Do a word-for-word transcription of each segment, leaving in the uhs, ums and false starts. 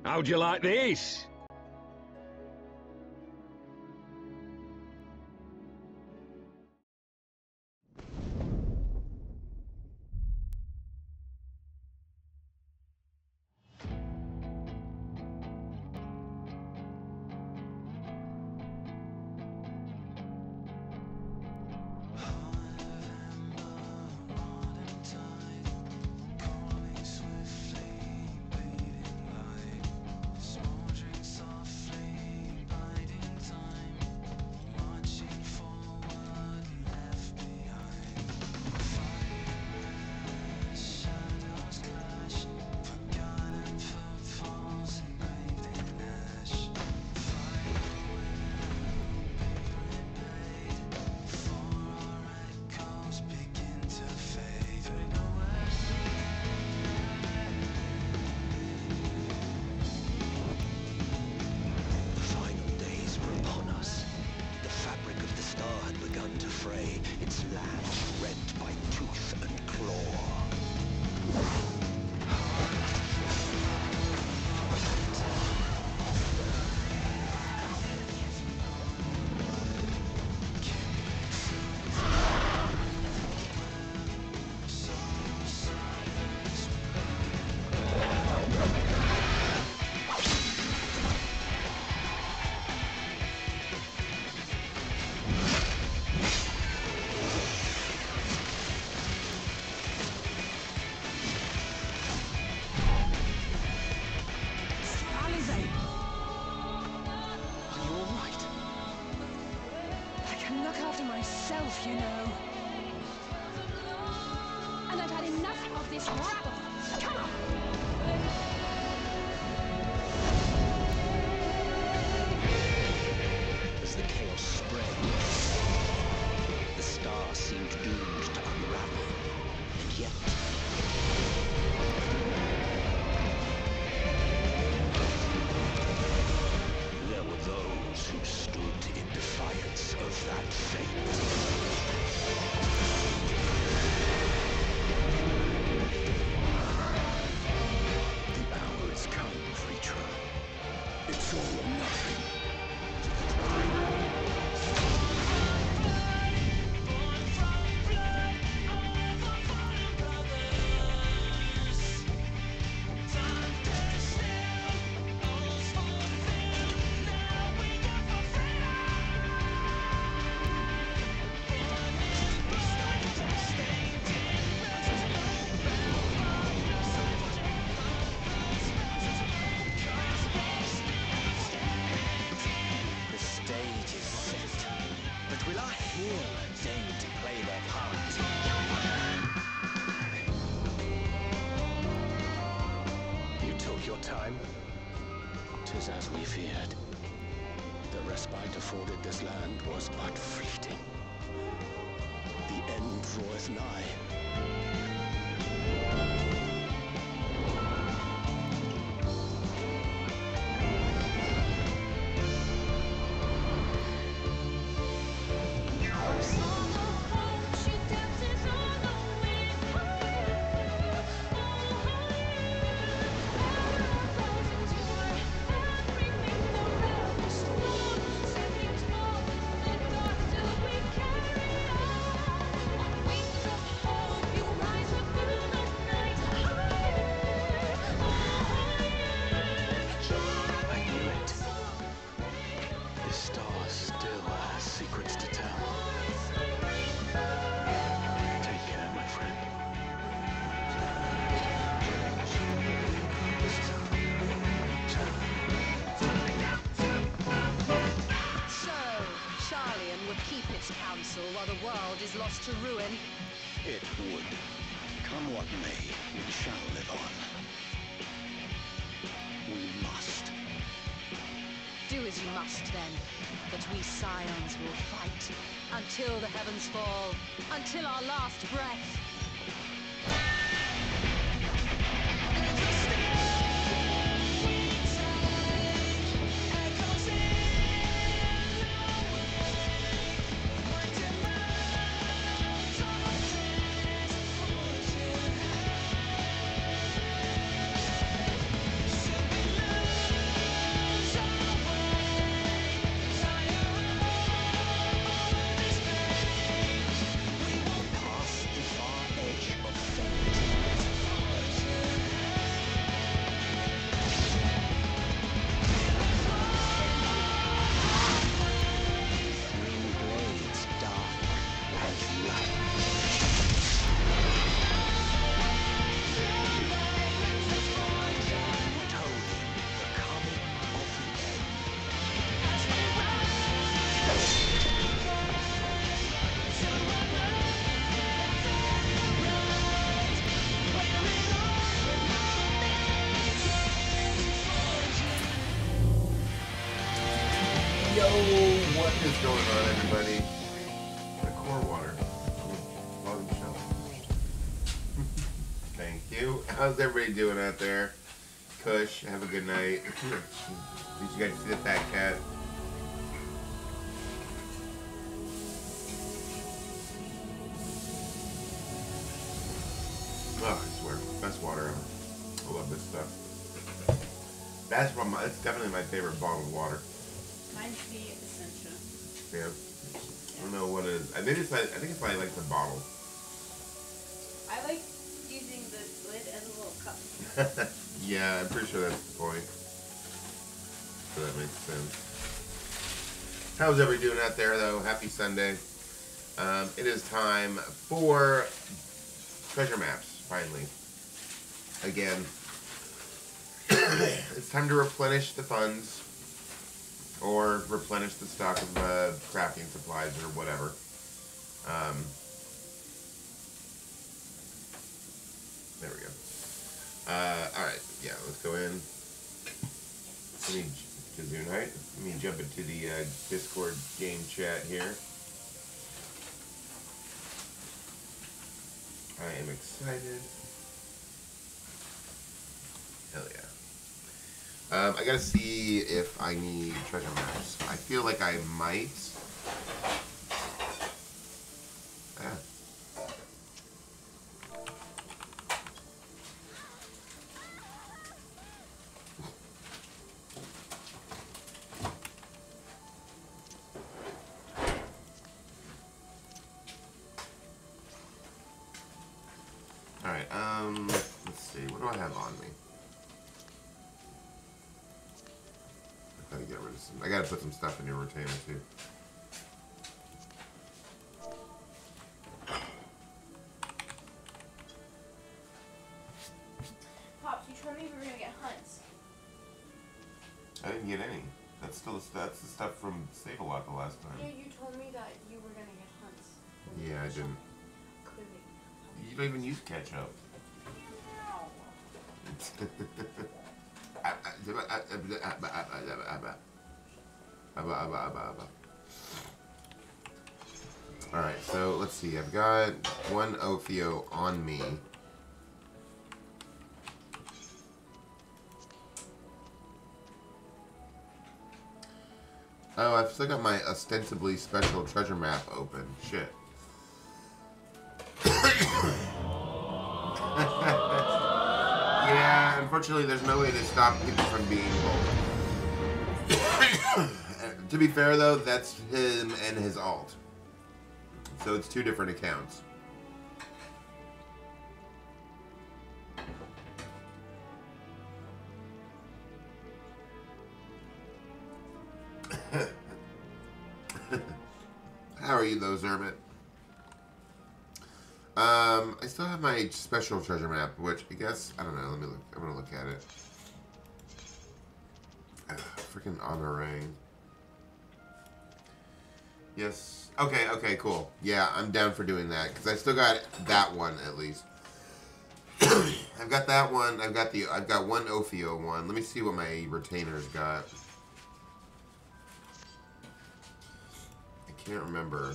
How'd you like this? Its land rent by tooth and claw. myself, you know. And I've had enough of this rabble. Come on! As the chaos spread, the star seemed doomed to unravel, and yet... there were those who stood in defiance of that fate. The hour is come, creature. It's all or nothing. Will our heroes deign to play their part? You took your time. 'Tis as we feared. The respite afforded this land was but fleeting. The end draweth nigh. Secrets to tell. Take care, my friend. So, Charlian would keep its counsel while the world is lost to ruin? It would. Come what may, we shall live on. We must. Do as you must, then. But we scions will fight until the heavens fall, until our last breath. What is going on, everybody? The core water. Bottom shelf. Thank you. How's everybody doing out there? Kush, have a good night. Did you guys see the fat cat? Oh, I swear, best water ever. I love this stuff. That's one. That's definitely my favorite bottled water. Mine's the Essentia. Yeah. I don't know what it is. I think it's like I think it's like, like the bottle. I like using the lid as a little cup. Yeah, I'm pretty sure that's the point. So that makes sense. How's everybody doing out there, though? Happy Sunday. Um, it is time for treasure maps. Finally, again, it's time to replenish the funds or replenish the stock of uh, crafting supplies or whatever. Um, there we go. Uh, all right, yeah, let's go in. Let me Kazoo night. Let me jump into the uh, Discord game chat here. I am excited. Hell yeah. Um, I gotta see if I need treasure maps. I feel like I might. Ah. Alright, um, let's see, what do I have on me? I gotta get rid of some, I gotta put some stuff in your retainer too. Pops, you told me we were gonna get hunts. I didn't get any. That's still the, that's the stuff from Save-A-Lot the last time. Yeah, you told me that you were gonna get hunts. Yeah, I didn't. Clearly. You don't even use ketchup. Alright, so let's see. I've got one Ophio on me. Oh, I've still got my ostensibly special treasure map open. Shit. Yeah, unfortunately, there's no way to stop people from being bold. To be fair, though, that's him and his alt. So it's two different accounts. How are you, though, Zermit? Um, I still have my special treasure map, which I guess, I don't know, let me look, I'm gonna look at it. Ugh, freaking honorang. Yes, okay, okay, cool. Yeah, I'm down for doing that, because I still got that one, at least. I've got that one, I've got the, I've got one Ophio one. Let me see what my retainers got. I can't remember.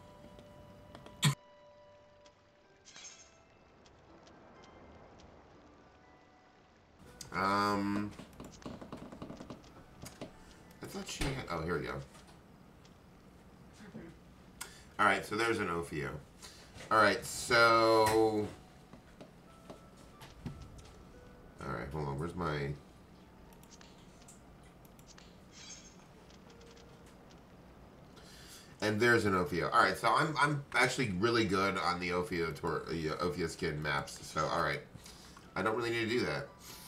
Um, I thought she had, oh, here we go. Mm-hmm. Alright, so there's an Ophio. Alright, so, alright, hold on, where's my, and there's an Ophio. Alright, so I'm, I'm actually really good on the Ophio, tor uh, Ophio skin maps, so alright. I don't really need to do that.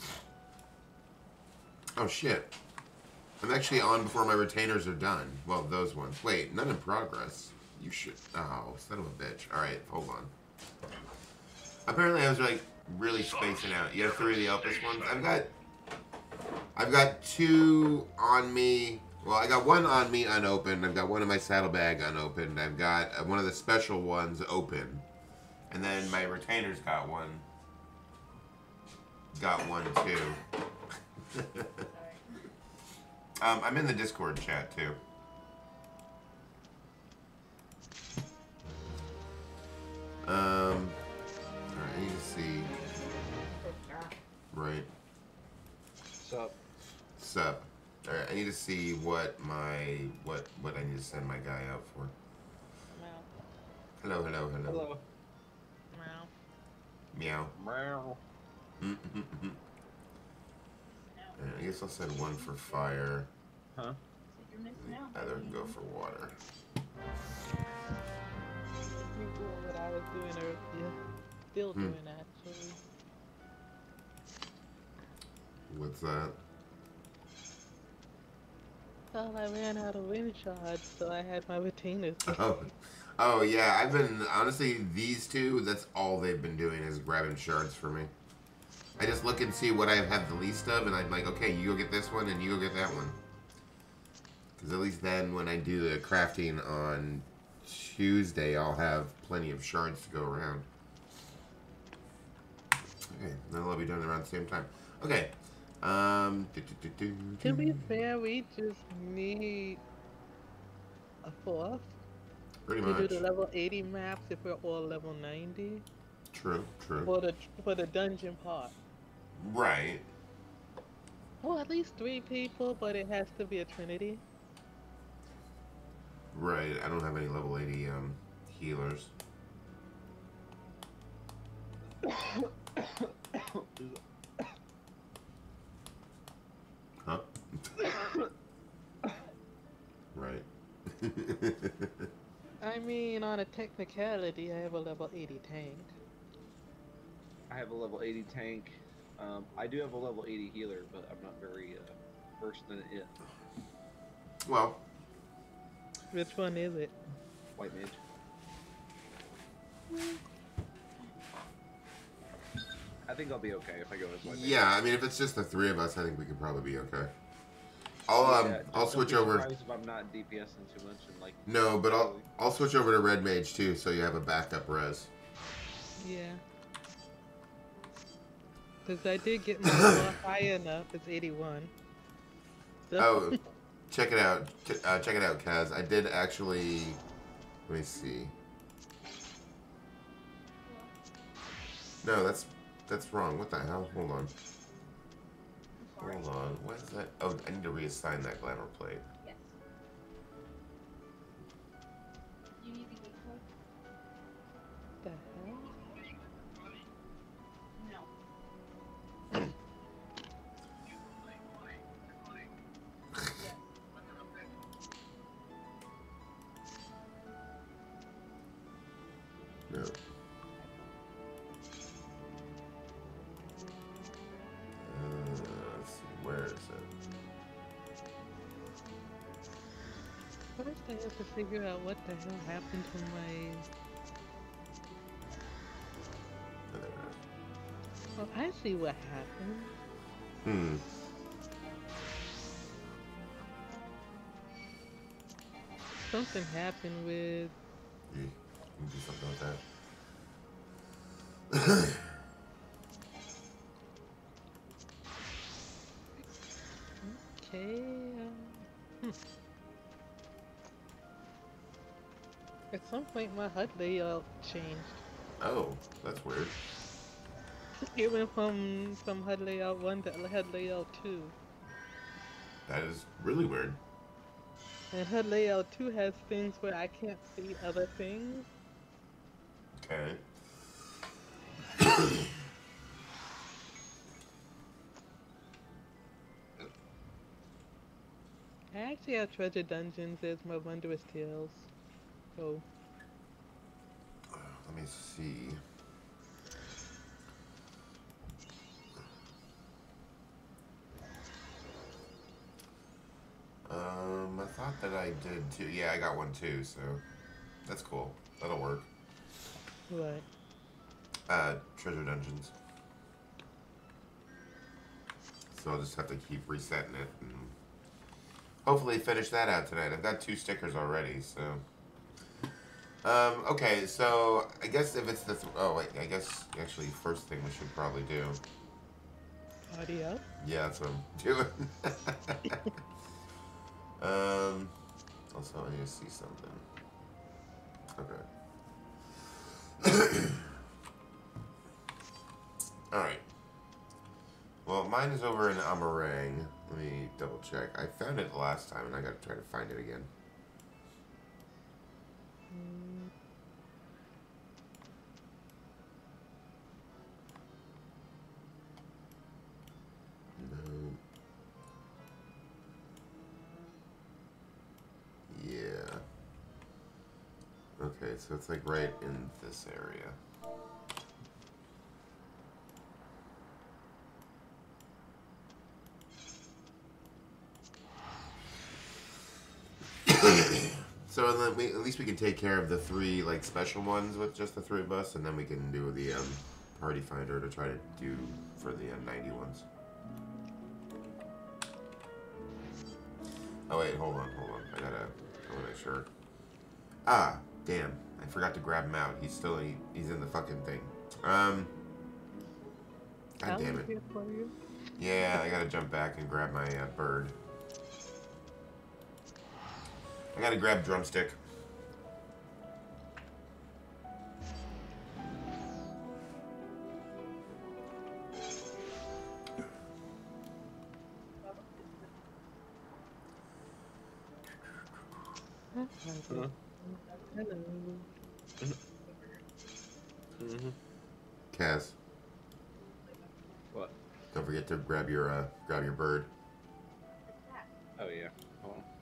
Oh shit. I'm actually on before my retainers are done. Well, those ones. Wait, none in progress. You should. Oh, son of a bitch. Alright, hold on. Apparently I was like really spacing out. You have three of the Elpis ones? I've got I've got two on me. Well, I got one on me unopened. I've got one in my saddlebag unopened. I've got one of the special ones open. And then my retainers got one. Got one too. um, I'm in the Discord chat too. Um, alright, I need to see. Right. Sup? Sup. Alright, I need to see what my, what, what I need to send my guy out for. Hello, hello, hello. Hello. Meow. Meow. Mm-hmm. I guess I'll send one for fire. Huh? The other can go for water. You doing what I was doing earlier. Still Hmm. doing actually. What's that? Well, I ran out of wind shards, so I had my retainers. Oh. Oh, yeah, I've been, honestly, these two, that's all they've been doing is grabbing shards for me. I just look and see what I have the least of, and I'm like, okay, you go get this one, and you go get that one. Because at least then, when I do the crafting on Tuesday, I'll have plenty of shards to go around. Okay, then I'll be doing it around the same time. Okay. Um, do, do, do, do, To be do. fair, we just need a fourth Pretty to do much. the level eighty maps if we're all level ninety. True, true. For the for the dungeon part. Right. Well, at least three people, but it has to be a trinity. Right, I don't have any level eighty um, healers. Huh? Right. I mean, on a technicality, I have a level eighty tank. I have a level eighty tank. Um, I do have a level eighty healer, but I'm not very uh, versed in it. Well, Which one is it? White mage. I think I'll be okay if I go as white mage. yeah, I mean, if it's just the three of us, I think we could probably be okay. I'll um, Yeah, just I'll don't switch be over. surprised if I'm not DPSing too much and like. No, but I'll I'll switch over to red mage too, so you have a backup res. Yeah. Because I did get my score high enough. It's eighty-one. So, Oh, check it out. Ch- Uh, check it out, Kaz. I did actually. Let me see. No, that's that's wrong. What the hell? Hold on. Hold on. What is that? Oh, I need to reassign that glamour plate. Yes. You need the geek code? the hell? No. No. Uh, let's see. Where is it? First, I have to figure out what the hell happened to my. Oh, there it Oh, I see what happened. is. Hmm. Something happened with. You can do something with that. Okay. Um, hmm. At some point, my H U D layout changed. Oh, that's weird. It went from from H U D layout one to H U D layout two. That is really weird. And H U D layout two has things where I can't see other things. Okay. I actually have treasure dungeons as my wondrous tales. So Let me see. Um, I thought that I did too. Yeah, I got one too, so that's cool. That'll work. what? Uh, treasure dungeons. So I'll just have to keep resetting it and hopefully finish that out tonight. I've got two stickers already, so. Um, okay, so I guess if it's the th oh wait, I guess actually first thing we should probably do. Audio? Yeah, that's what I'm doing. um, also I need to see something. Alright. Well, mine is over in Amarang. Let me double check. I found it last time and I gotta try to find it again. No. Yeah. Okay, so it's like right in this area. So then we, at least we can take care of the three like special ones with just the three of us, and then we can do the um, party finder to try to do for the uh, ninety ones. Oh wait, hold on, hold on. I gotta, I wanna make sure. Ah, damn! I forgot to grab him out. He's still he, he's in the fucking thing. Um. God damn it. Yeah, I gotta jump back and grab my uh, bird. I gotta grab drumstick. Hello. Hello. Mm-hmm. Kaz, What? don't forget to grab your uh, grab your bird. Oh yeah. Hold on.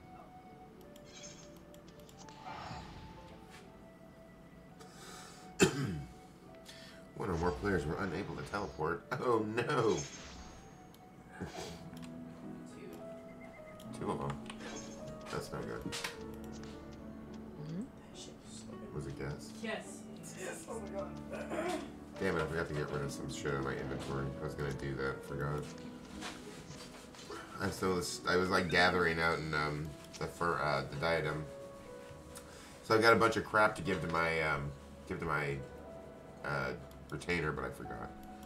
One or more players were unable to teleport. Oh no! Two of them. That's no good. Was it gas? Yes. Yes. Oh my god. Damn it! I forgot to get rid of some shit in my inventory. I was gonna do that. Forgot. I still was, I was like gathering out in um the fur uh the diadem. So I've got a bunch of crap to give to my um give to my uh retainer, but I forgot.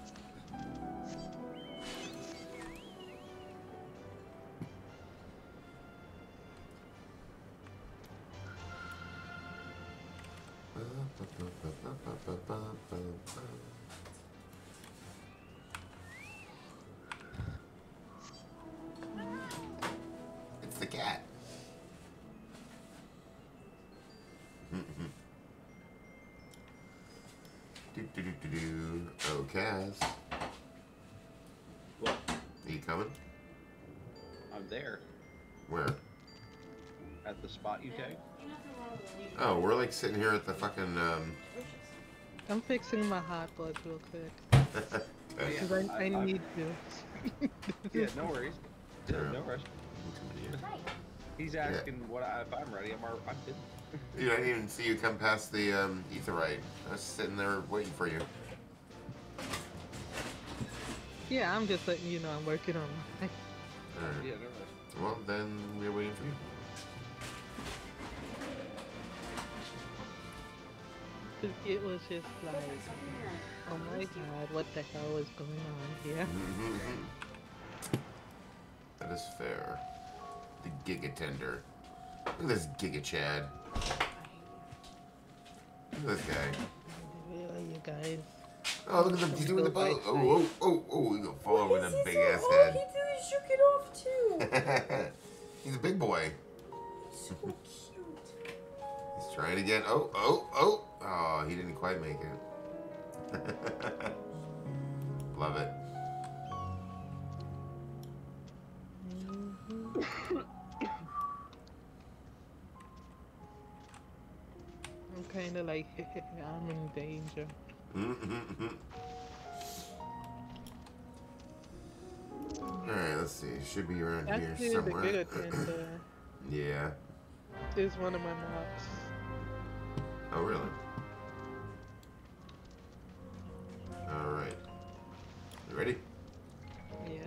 It's the cat. Do do do do do. Oh, Kaz. What? Are you coming? I'm there. Where? At the spot you take. Oh, we're like sitting here at the fucking um. I'm fixing my hot butt real quick. Oh, yeah. Because I, I, I- I- need to. Yeah, no worries. Yeah, Yeah. no rush. He's asking what I, if I'm ready. I'm, al- I'm in. Dude, I didn't even see you come past the um, etherite. I was sitting there waiting for you. Yeah, I'm just letting you know I'm working on mine. Alright. Yeah, no rush. Well, then we're waiting for you. Cause it was just like, oh my god, what the hell is going on here? That is fair. The Giga Tender. Look at this Giga Chad. Look at this guy. Really, you guys? Oh, look at him. He's doing the boat. Oh, oh, oh, oh. He's gonna fall over with a big ass All head. he did is shook it off too. He's a big boy. So cute. He's trying to get. Oh, oh, oh. Oh, he didn't quite make it. Love it. I'm kind of like, I'm in danger. Alright, let's see. Should be around here Actually, the somewhere. good tender Yeah. is one of my mobs. Oh, really? Alright. You ready? Yeah.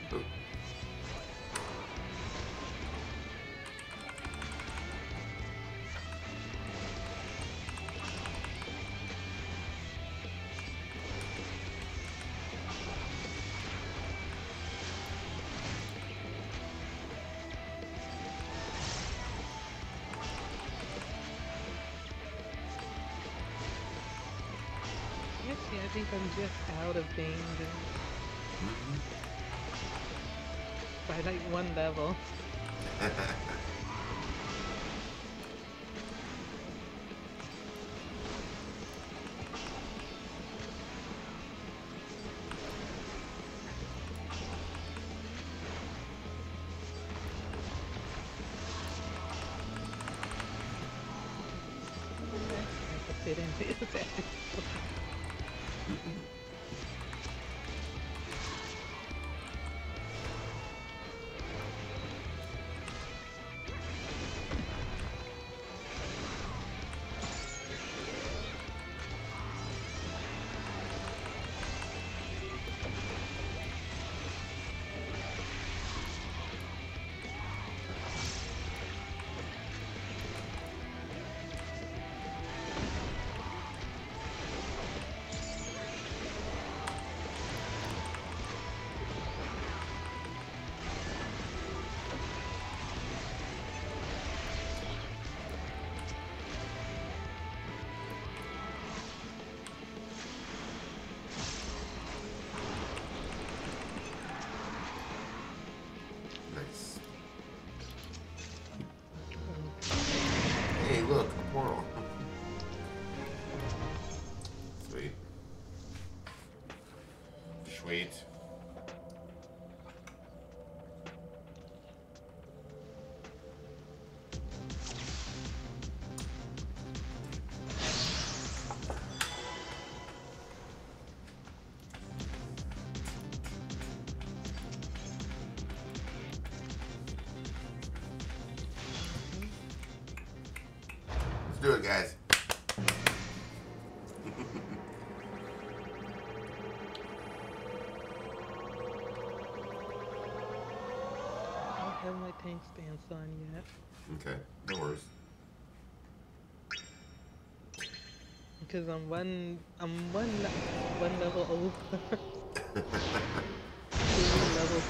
Oh. Actually, I think I'm just out of danger Mm-hmm. by like one level. I can fit in this at this point. Nice. Hey, look, a portal. Sweet. Sweet. Let's do it, guys. I don't have my tank stance on yet. Okay, no worries. Because I'm one, I'm one, le- one level over. Two levels.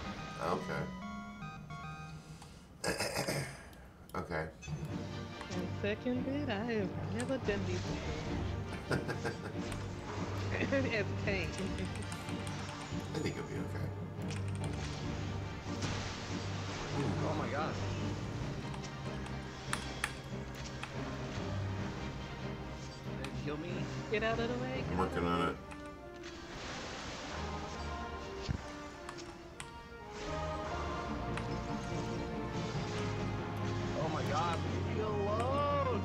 Okay. Okay. And second bit, I have never done these before. As tank. I think it'll be okay. Oh my god. Did it kill me? Get out of the way. I'm working on it. Oh my god, leave me alone!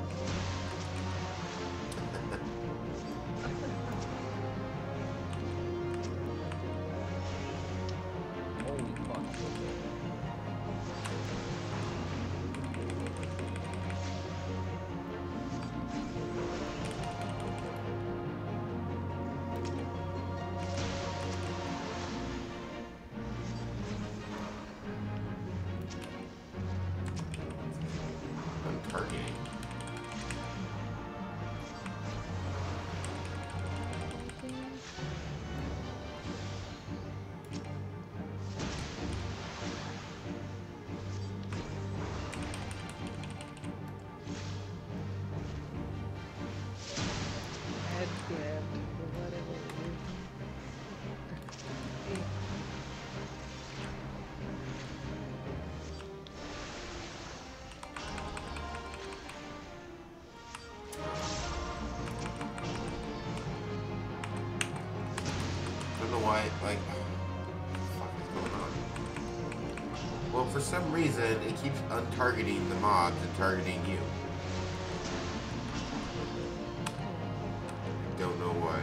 Holy fuck. I'm targeting. Head grabbed or whatever it is. Don't know why, like, what the fuck is going on? Well, for some reason, it keeps untargeting the mobs and targeting you. Don't know why.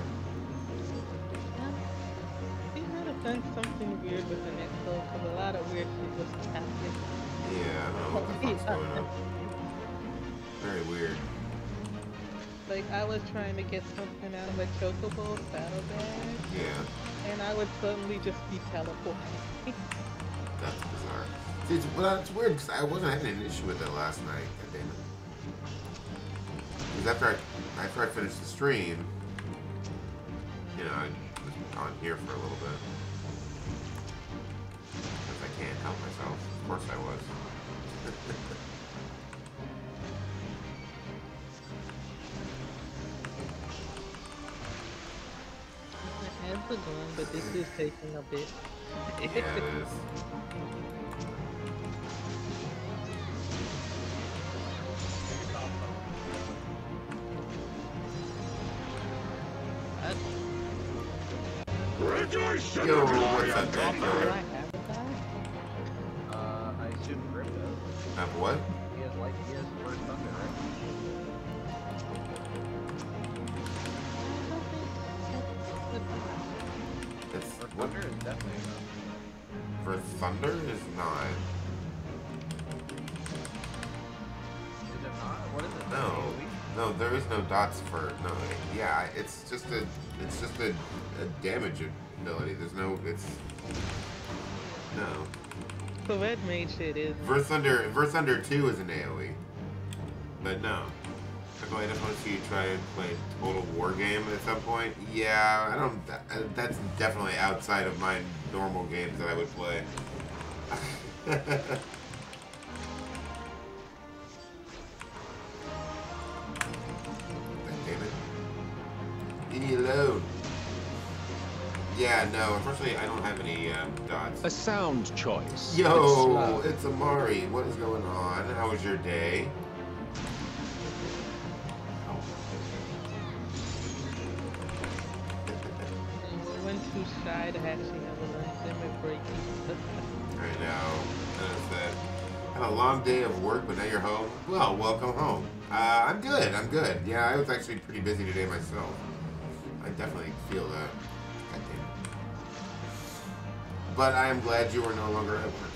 He might have done something weird with the next though, because a lot of weird shit was happening. Yeah, I don't know what the fuck's going on. Very weird. Like, I was trying to get something out of a chocobo saddlebag, Yeah. and I would suddenly just be teleporting. That's bizarre. See, it's, well, it's weird because I wasn't having an issue with it last night. God damn it. Because after I, after I finished the stream, you know, I was on here for a little bit. Because I can't help myself. Of course I was. I have the gun, but this is taking a bit. Yeah, it is. Yo, what's up, man? Do I have that? Uh, I assume Grim does. Have what? He has like he has first thunder, right? It's First what? thunder is definitely enough. For thunder is not. Is it not? What is it? No, no, there is no dots for no. Yeah, it's just a, it's just a, a damage ability. There's no, it's no. So red mage shit is. Ver Thunder, Ver Thunder two is an AoE, but no. I just want to see you try and play Total War Game at some point. Yeah, I don't. That, that's definitely outside of my normal games that I would play. Damn it. Leave me alone. Yeah, no, unfortunately I don't have any um, dots. A sound choice. Yo, it's Amari. What is going on? How was your day? Too shy to actually have a limit break. I know. Notice that. Had a long day of work, but now you're home. Well, welcome home. Uh, I'm good. I'm good. Yeah, I was actually pretty busy today myself. I definitely feel that. God damn it. But I am glad you are no longer at work.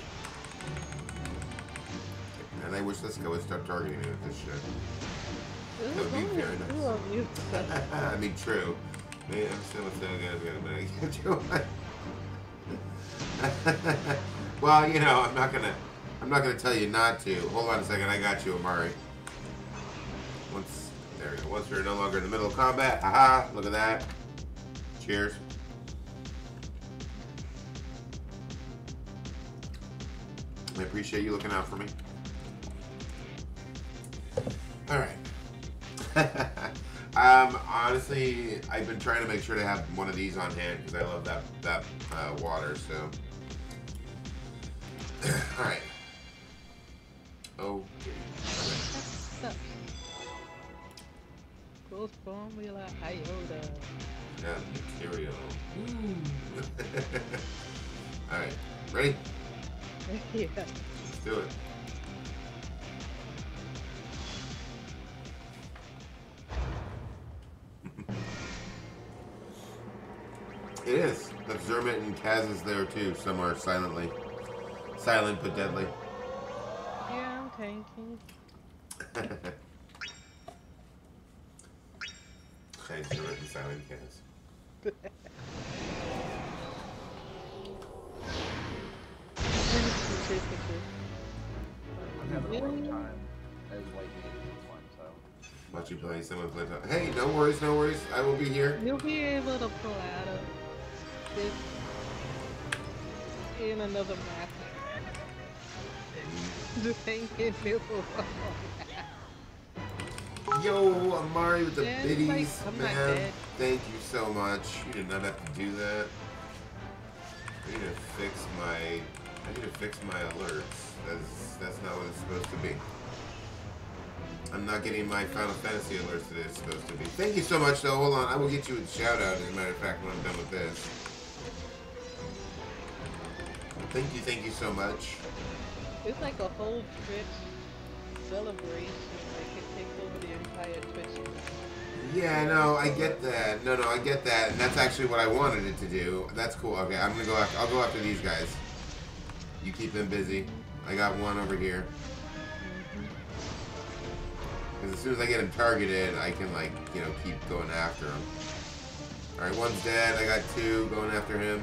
And I wish Cisco would start targeting me with this shit. That would be very nice. I mean, true. Man, I'm still so good. I'm gonna get you. Well, you know, I'm not gonna, I'm not gonna tell you not to. Hold on a second, I got you, Amari. Once, there we go. Once you're no longer in the middle of combat, haha! Look at that. Cheers. I appreciate you looking out for me. All right. Um, honestly, I've been trying to make sure to have one of these on hand because I love that that uh, water. So, all right. Okay. Ghost formula iota. Yeah, material. All right, ready? Yeah. Let's do it. It is. But Zermit and Kaz is there too, somewhere silently. Silent but deadly. Yeah, I'm tanking. Hey, Zermit and Silent Kaz. I'm having a rough time as white meat one, so. Watch you play someone play. Hey, no worries, no worries. I will be here. You'll be able to pull out of this in another map. Just hang in there for a while. Yo, Amari with the Yeah, biddies, like, I'm not man. dead. Thank you so much. You did not have to do that. I need to fix my. I need to fix my alerts. That's that's not what it's supposed to be. I'm not getting my Final Fantasy alerts that it's supposed to be. Thank you so much, though. Hold on, I will get you a shout out. As a matter of fact, when I'm done with this. Thank you, thank you so much. It's like a whole Twitch celebration. Like it takes over the entire Twitch. Yeah, no, I get that. No, no, I get that, and that's actually what I wanted it to do. That's cool. Okay, I'm gonna go after. I'll go after these guys. You keep them busy. I got one over here. Because as soon as I get him targeted, I can, like, you know, keep going after him. Alright, one's dead. I got two going after him.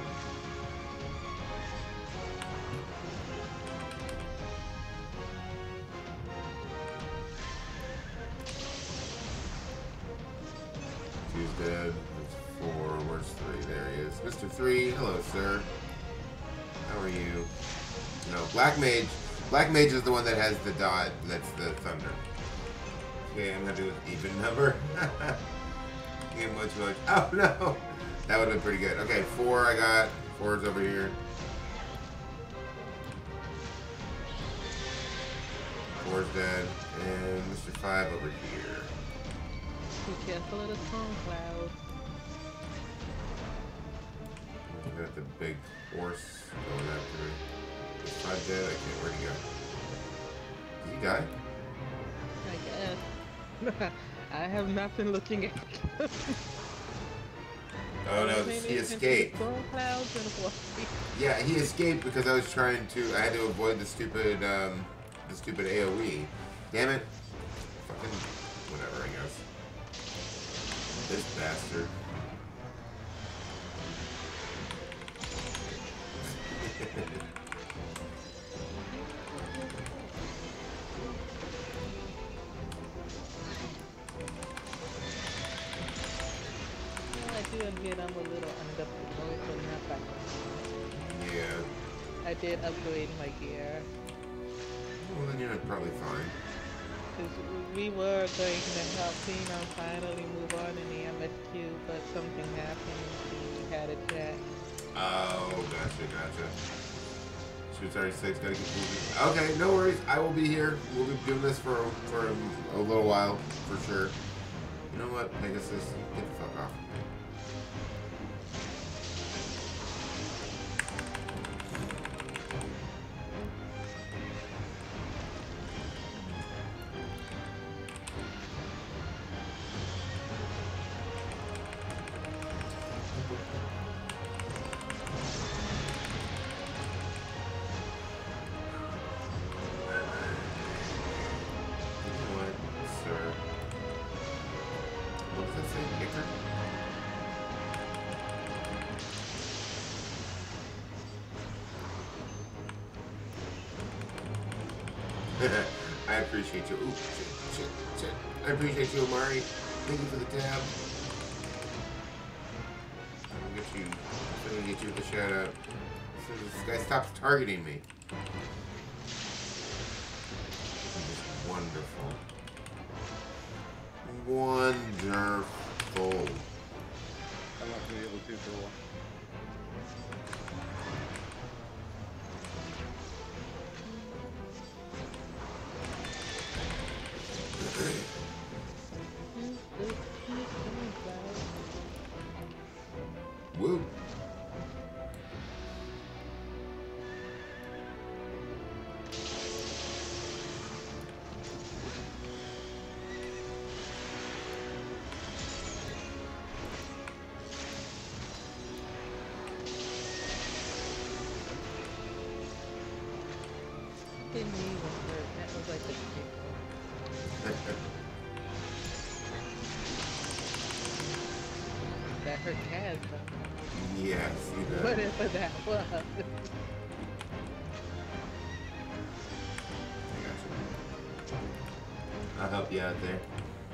Two's dead. There's four. Where's three? There he is. Mister Three, hello, sir. How are you? No, Black Mage. Black Mage is the one that has the dot. That's the thunder. Okay, I'm happy with even number. Game much much. Oh no! That would have been pretty good. Okay, four I got. Four's over here. Four's dead. And Mister Five over here. Be careful of the storm clouds. I got the big horse going after me. Is Five dead? I can't. Where'd he go? Did he die? I guess. I have not been looking at. Oh no, he escaped. Storm clouds and what? Yeah, he escaped because I was trying to. I had to avoid the stupid, um, the stupid A O E. Damn it! Fucking whatever, I guess. This bastard. I do admit I'm a little underperformed, but not by much. Yeah. I did upgrade my gear. Well, then you're probably fine. Because we were going to help Xenon finally move on in the M S Q, but something happened. We had a chat. Oh, gotcha, gotcha. Shoot, sorry, six. Gotta get moving. Okay, no worries. I will be here. We'll be doing this for for a, a little while, for sure. You know what, Pegasus? Get the fuck off. I appreciate you. Ooh, shit, shit, shit. I appreciate you, Amari. Thank you for the tab. I'm gonna get you. I'm gonna get you with the shout out. So this guy stops targeting me. Wonderful. Wonderful. I'm not gonna be able to for a while. Woo. Didn't even hurt. That was like a kick. That hurt Kaz though. Yeah, see that. Whatever that was. I got you. I'll help you out there.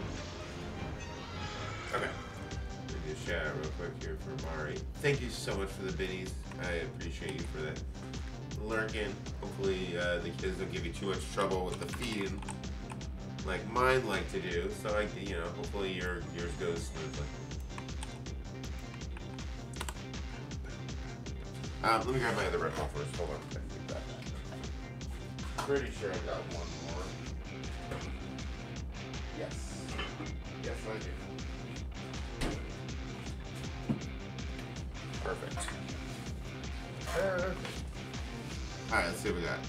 Okay. Give you a shout out real quick here for Mari. Thank you so much for the biddies. I appreciate you for that. Lurking. Hopefully uh, the kids don't give you too much trouble with the feeding, like mine like to do. So I, you know, hopefully your yours goes smoothly. Um, let me grab my other red ball first. Hold on. I think that. Pretty sure I got one more. Yes. Yes, I do. Perfect. Perfect. Alright, let's see what we got.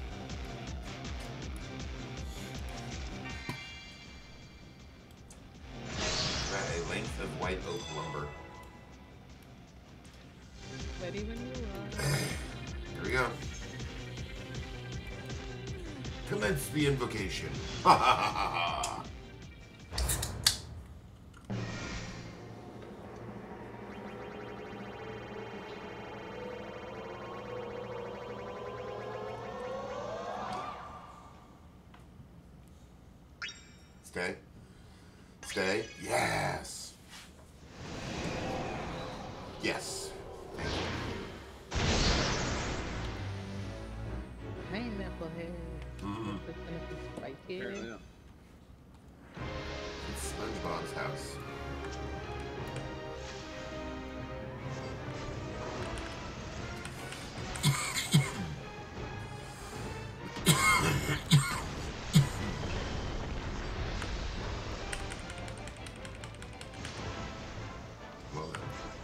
Got a length of white oak lumber. Ready when you are. Here we go. Commence the invocation. Ha ha ha ha ha. Stay. Stay. Yes. Yes. Thank you. Pineapple head. Mm-hmm. It's gonna be spicy. Apparently not. It's SpongeBob's house. Well then.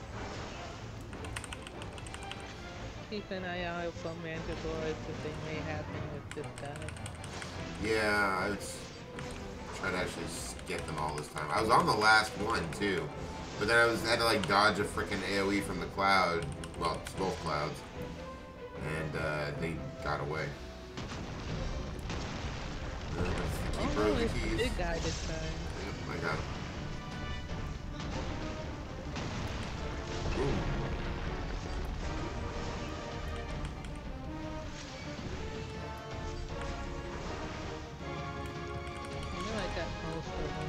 Keep an eye out for mantiores if they may happen with this guy. Yeah, I was trying to actually get them all this time. I was on the last one too, but then I was had to like dodge a freaking AoE from the cloud. Well, it's both clouds, and uh, they got away. Uh, that's the Oh keeper no, of the it's the keys. big guy this time. Yep, I got him. Ooh. I know I got most of them.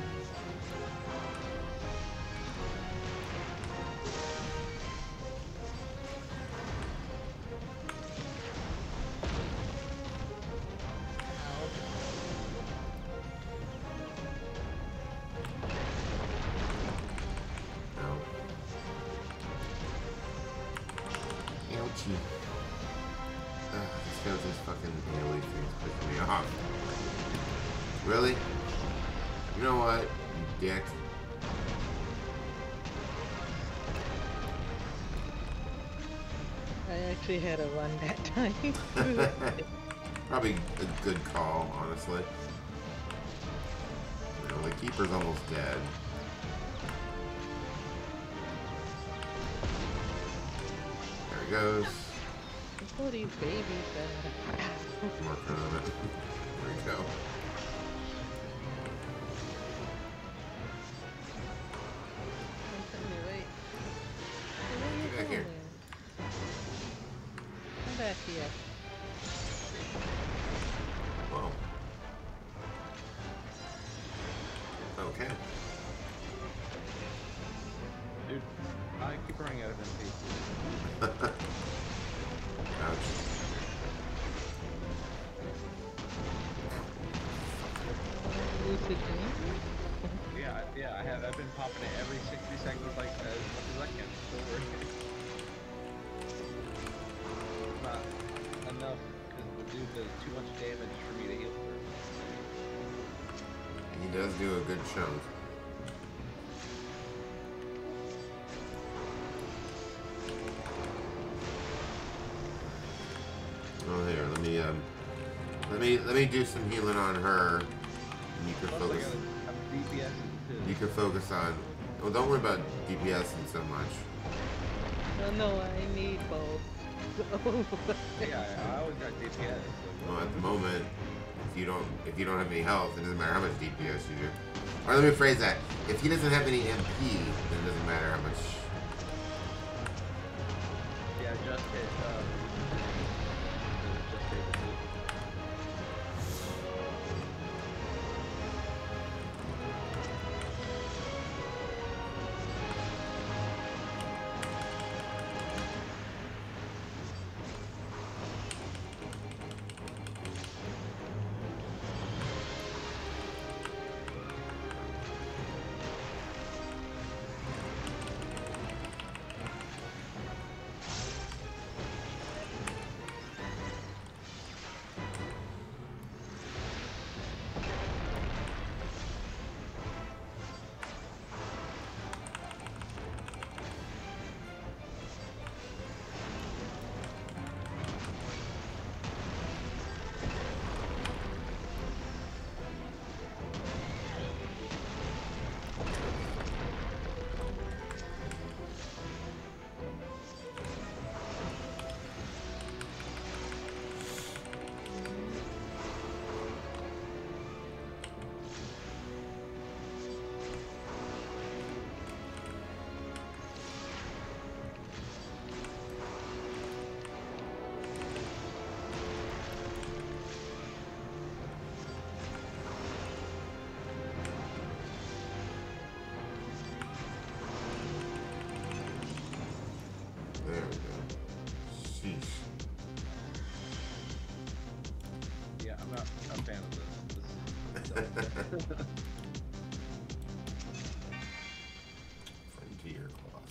No. Ouchie. Ugh, this guy's just fucking AoE thing's pissing me off. Really? You know what, you dick? I actually had a run that time. Probably a good call, honestly. You know, the keeper's almost dead. There he goes. Look at these babies that are... I'm working on it. There we go. Wait. Hey, where you Get back here. going? Come back here. Whoa. Okay. Dude, I keep running out of M P. Ouch. Lucid dream? Yeah, I- yeah, I have. I've been popping it every sixty seconds, like as much as I can. Don't worry. Not enough because the dude does too much damage for me to heal through. He does do a good chunk. Oh, here. Let me um. Let me let me do some healing on her. And you can Plus, I focus. gotta have D P S too. You can focus on. Well, don't worry about D P S and so much. No, no, I need both. Yeah, I, I always got D P S. So Well, at the moment, if you don't if you don't have any health, it doesn't matter how much D P S you do. Or let me rephrase that: if he doesn't have any M P, then it doesn't matter how much. yeah, just hit. Uh, just hit. Frontier cloth.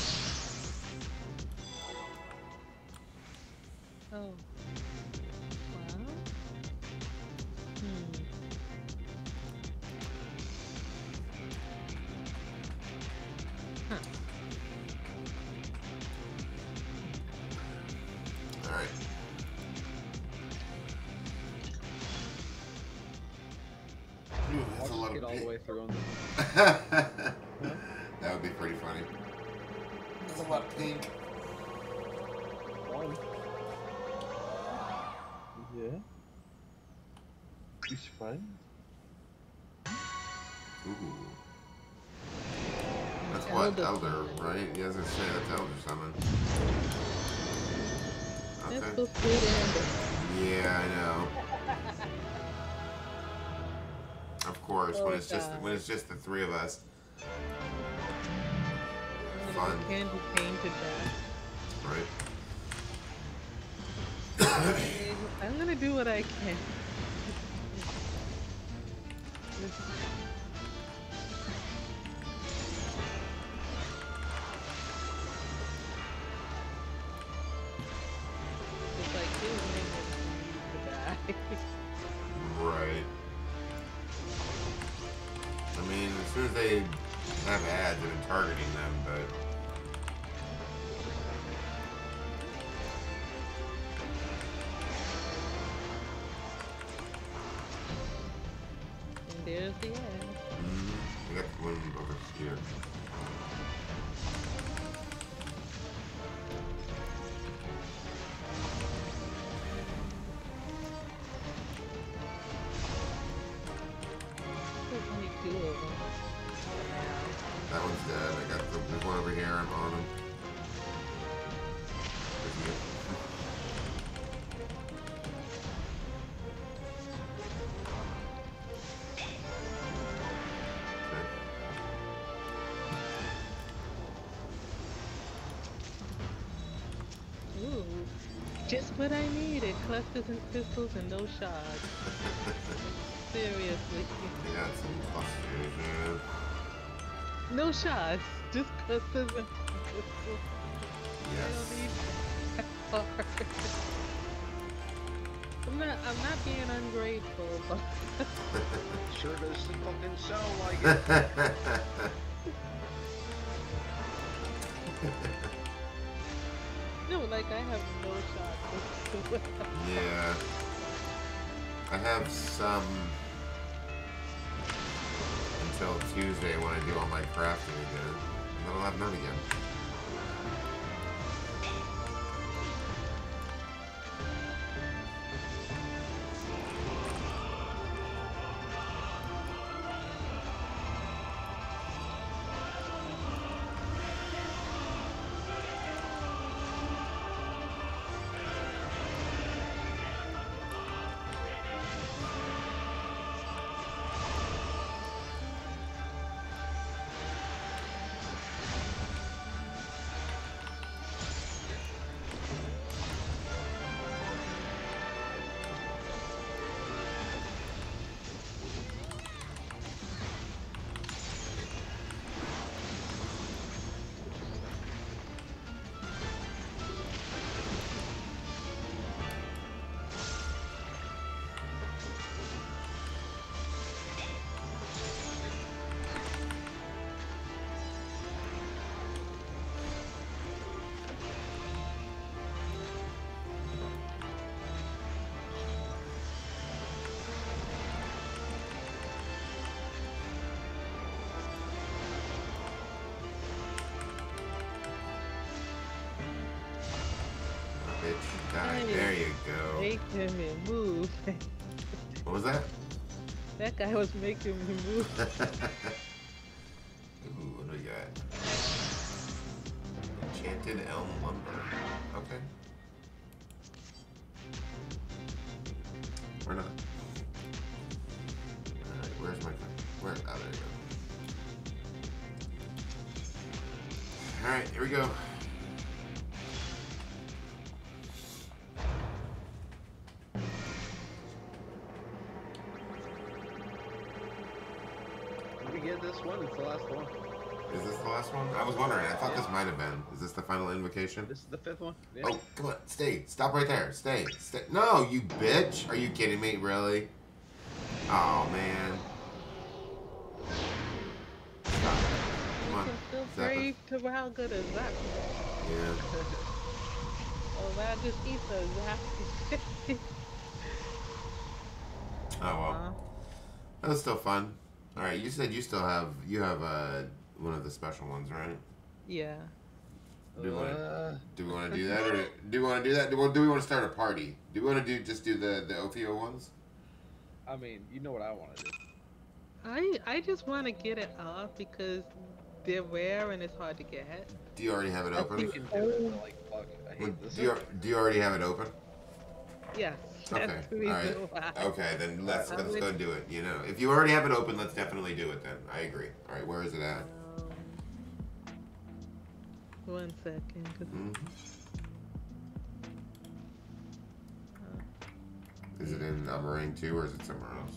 Oh. Well. Hmm. Huh. All right. Ooh, that's a I'll lot just get of all the pink. way through on this. That would be pretty funny. That's a lot of pink. One. Yeah. He's fine. Ooh. That's what, Elder Elder, summon. right? You guys are saying that's Elder Summon. That's Okay. so sweet and Yeah, I know. Of course, when Oh, it's just God. when it's just the three of us. I'm Fun. gonna candy cane to death. Right. I'm gonna do what I can. It's like his minions need to die. Right. I mean, as soon as they have ads, they've been targeting them, but And there's the ad. mm, I got one over here. There's only two of them. That one's dead. I got the there's one over here. I'm on him. Ooh. Just what I needed. Clusters and crystals and no shards. Seriously. I got some clusters, man. No shards. Just clusters and crystals. I Yes. don't need that part. I'm not I'm not being ungrateful, but Sure does fucking sound like it. no, like I have no shards. Yeah. I have some until Tuesday when I do all my crafting again. And then I'll have none again. Bitch, die. Hey. There you go. Making me move. What was that? That guy was making me move. Ooh, what do we got? Enchanted elm lumber. Okay. Or not. Alright, where's my... Where? Oh, there you go. Alright, here we go. get this one, it's the last one. Is this the last one? I was wondering. I thought this might have been. Is this the final invocation? This is the fifth one. Yeah. Oh, come on. Stay. Stop right there. Stay. Stay. No, you bitch. Are you kidding me? Really? Oh, man. Stop. Come on. Still Zap it. brave to how good is that? Yeah. Oh, that just eats a zap. Oh, well. Uh, That was still fun. All right. You said you still have, you have uh, one of the special ones, right? yeah. Do we want to Uh, do we want to do that, or do we want to do that? Do we, do we want to start a party? Do we want to do just do the the Ophio ones? I mean, you know what I want to do. I I just want to get it off because they're rare and it's hard to get. Do you already have it I open? You think- can do it, but like, fuck, I Well, hate this. Do you, do you already have it open? Yes. Okay. That's the All reason right. why. Okay, then let's I let's would- go and do it. You know, if you already have it open, let's definitely do it. Then I agree. All right, where is it at? Um, one second. 'Cause, Mhm. uh, Is it in Amarang too, or is it somewhere else?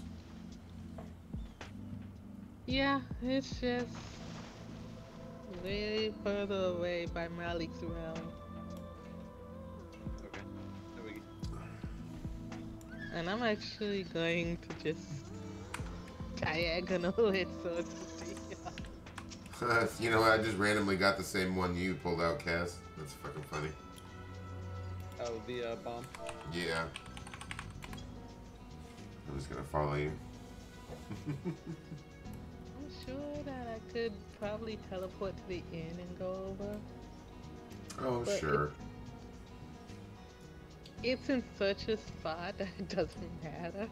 yeah, it's just way further away by Malik's realm. Okay. There we go. And I'm actually going to just diagonal it so it's You know what? I just randomly got the same one you pulled out, Cass. That's fucking funny. Oh, the uh, bomb. Yeah. I'm just gonna follow you. I'm sure that I could probably teleport to the inn and go over. Oh, But sure. It's in such a spot that it doesn't matter.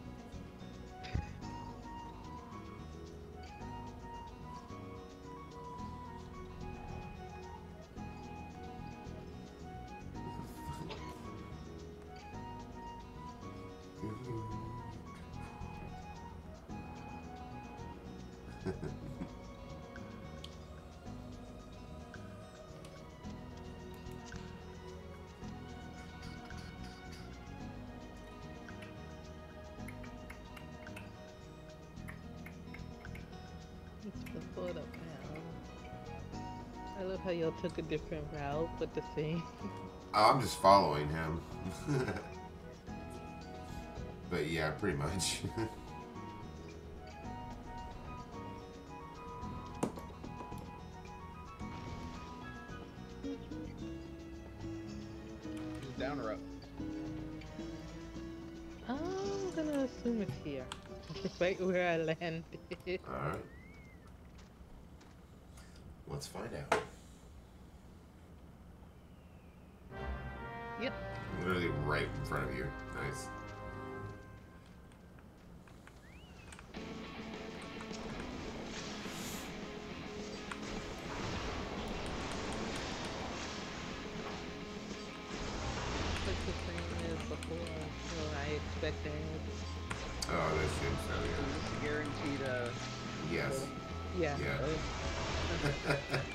It's before the battle. I love how y'all took a different route, but the same. Oh, I'm just following him. But yeah, pretty much. Is it down or up? I'm gonna assume it's here. Right where I landed. Alright. Let's find out. Yep. Literally right in front of you. Nice. Looks the same as before. So I expect that. Oh, this seems so Is good. this a guaranteed, uh... Yes. Yeah. Yeah.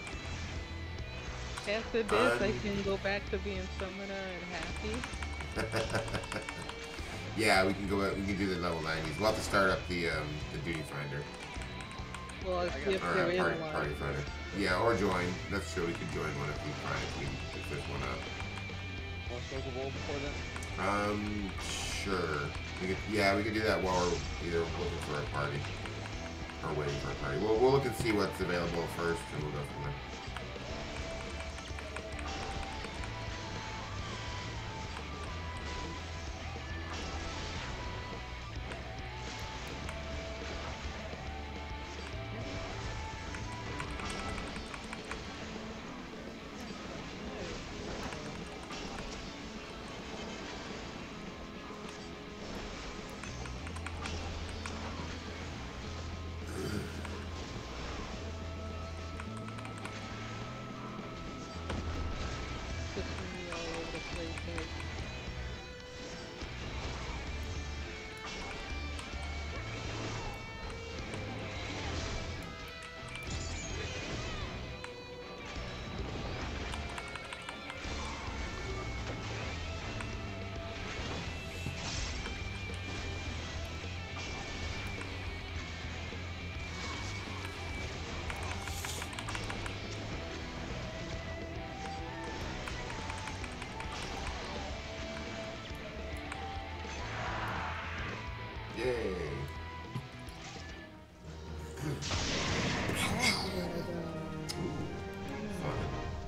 After this, I Um, can go back to being summoner and happy. Yeah, we can go. We can do the level nineties. We'll have to start up the um, the duty finder Well, I if got- if or there uh, is party, one. party finder. Yeah, or join. That's true. We could join one if we find if we if there's one up. Want to smoke a bowl before then? Um, sure. We could, yeah, we could do that while we're either looking for a party or waiting for a party. We'll we'll look and see what's available first, and we'll go from there. Yay. Fun.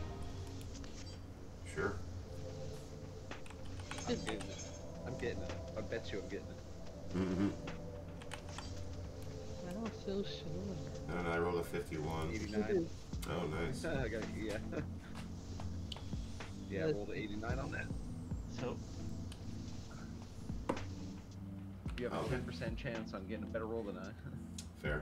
Sure. I'm getting it. I'm getting it. I bet you I'm getting it. Mm-hmm. I'm so sure. And I rolled a fifty-one. eighty-nine. Oh, nice. I got, yeah. Yeah, I rolled an eighty-nine on that. So, you have a Okay. ten percent chance on getting a better roll than I. Fair.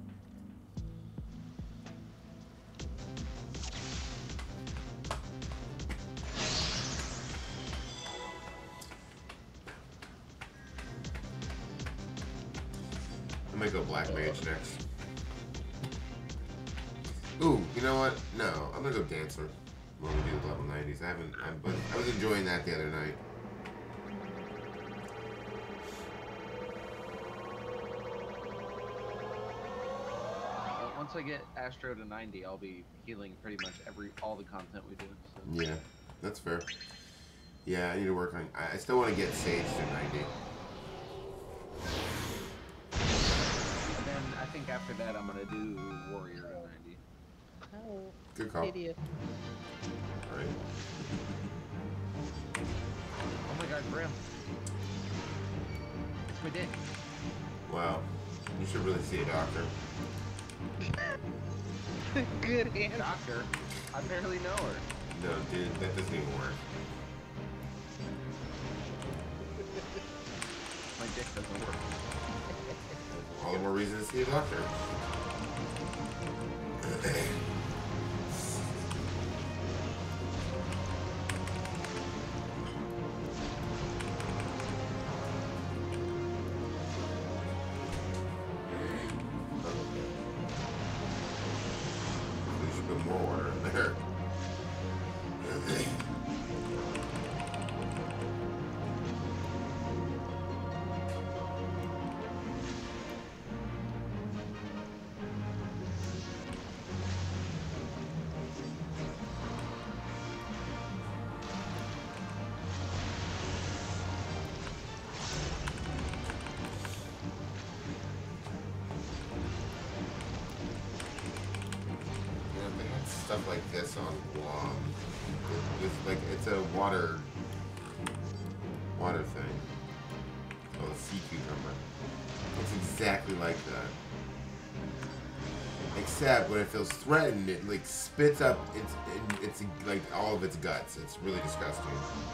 I might go Black Mage next. Ooh, you know what? No, I'm gonna go Dancer when we do the level nineties. I haven't, I, but I was enjoying that the other night. Well, once I get Astro to ninety, I'll be healing pretty much every all the content we do. So. Yeah, that's fair. Yeah, I need to work on. I I still want to get Sage to ninety. And then I think after that, I'm gonna do Warrior to ninety. Oh, Good call. idiot. All right. Oh my God, Grim! It's my dick. Wow. You should really see a doctor. Good answer. Doctor, I barely know her. No, dude, that doesn't even work. My dick doesn't work. All the more reason to see a doctor. We should put more water in there. Yeah, they had stuff like this on Guam. It- It's like it's a water water thing. Oh, a sea cucumber. Looks exactly like that. Except when it feels threatened, it like spits up its it, it's like all of its guts. It's really disgusting.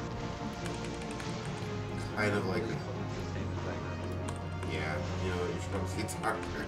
Kind of like yeah, you know, you should probably see a doctor.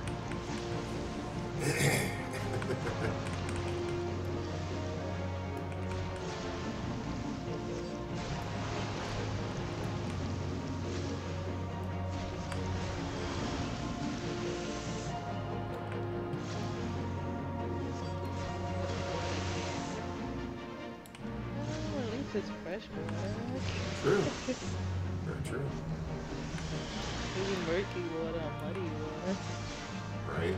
Oh, at least it's fresh water. True. Very true. Even murky water or muddy water. Right?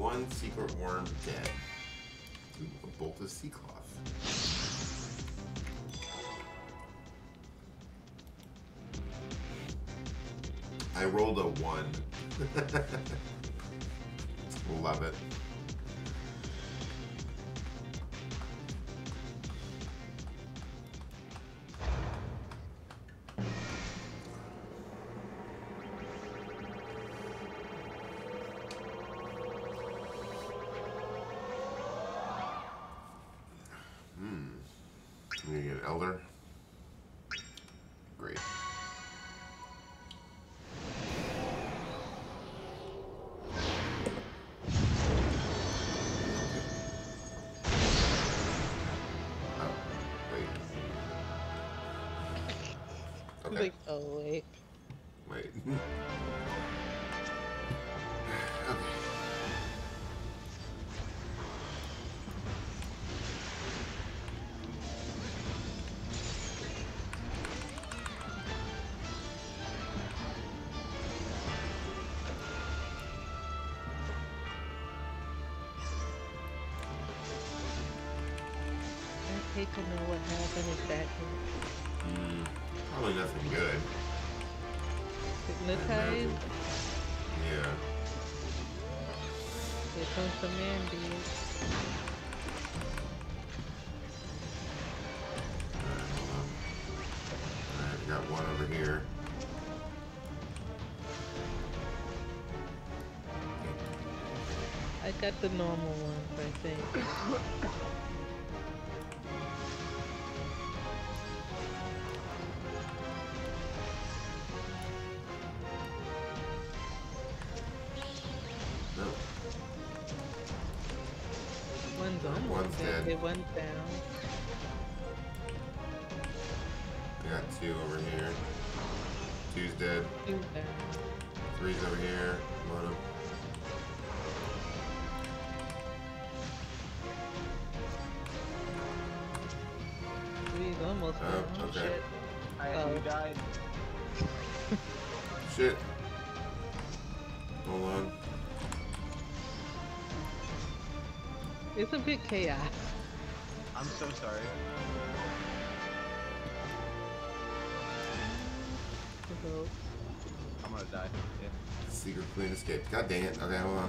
One secret worm dead. Ooh, a bolt of sea cloth. I rolled a one. Love it. Hmm. You get an elder. Great. Okay. Like, oh wait. Wait. Okay. I hate to know what happened exactly. Mm, probably nothing good. Hypnotized? Yeah. Here comes the man, dude. Alright, hold on. Alright, I got one over here. I got the normal ones, I think. No. One's almost One's dead. dead. It went down. I got two over here. Two's dead. Two down. Three's over here. One of Three's almost Oh, down. okay. Shit. I Oh. you died. Shit. Hold on. It's a bit chaos. I'm so sorry. So, I'm gonna die. Yeah. Secret queen escaped. God dang it. Okay, hold on.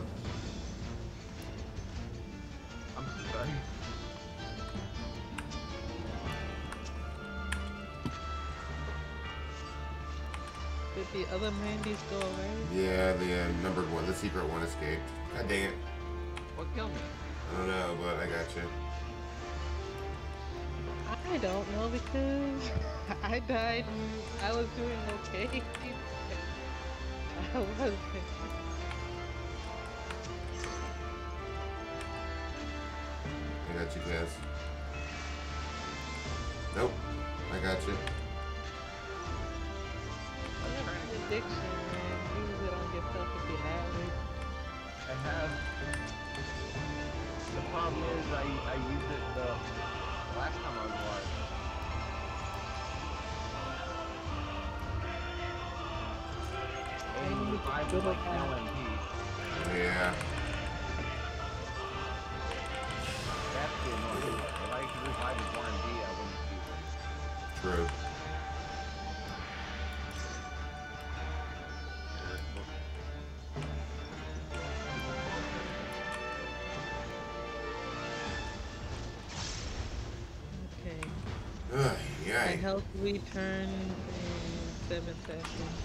I'm so sorry. did the other Mandy's go away? Yeah, the uh, numbered one, the secret one escaped. God dang it. What killed me? I don't know, but I got you. I don't know because I died and I was doing okay. I wasn't. I got you, Cass. Nope. I got you. Addiction, man. Use it on yourself if you have it. I have. The problem is I, I used it the last time I was alive. And revive with like L M P. Yeah. That's the annoying part. If I could revive with one M P, I wouldn't use it. True. Okay. Ugh, My yeah. health returns in seven seconds.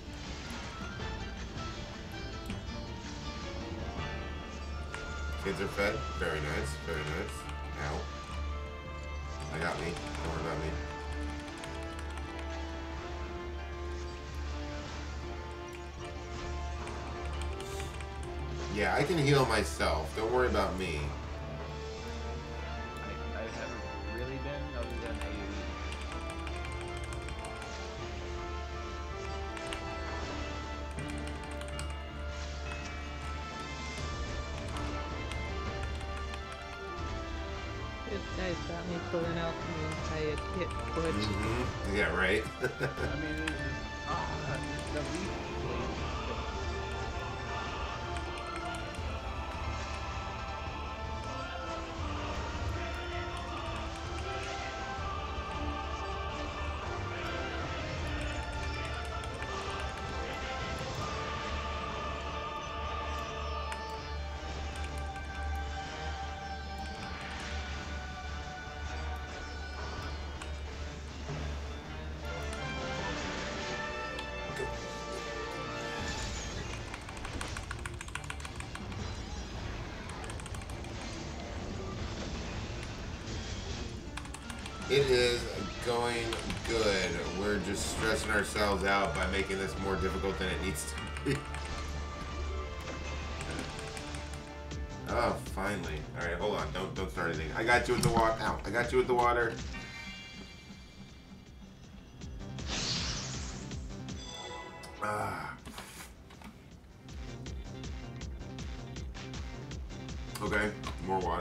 Kids are fed. Very nice. Very nice. Ow. I got me. Don't worry about me. Yeah, I can heal myself. Don't worry about me. I, I haven't really been other than A O E. This guy's got me pulling out the entire kit for a Mm-hmm. Yeah, right. I mean, it's just, ah, the leaf blade. it is going good. We're just stressing ourselves out by making this more difficult than it needs to be. Oh, finally. Alright, hold on. Don't don't start anything. I got you with the water. Ow. I got you with the water. Ah. Okay, more water.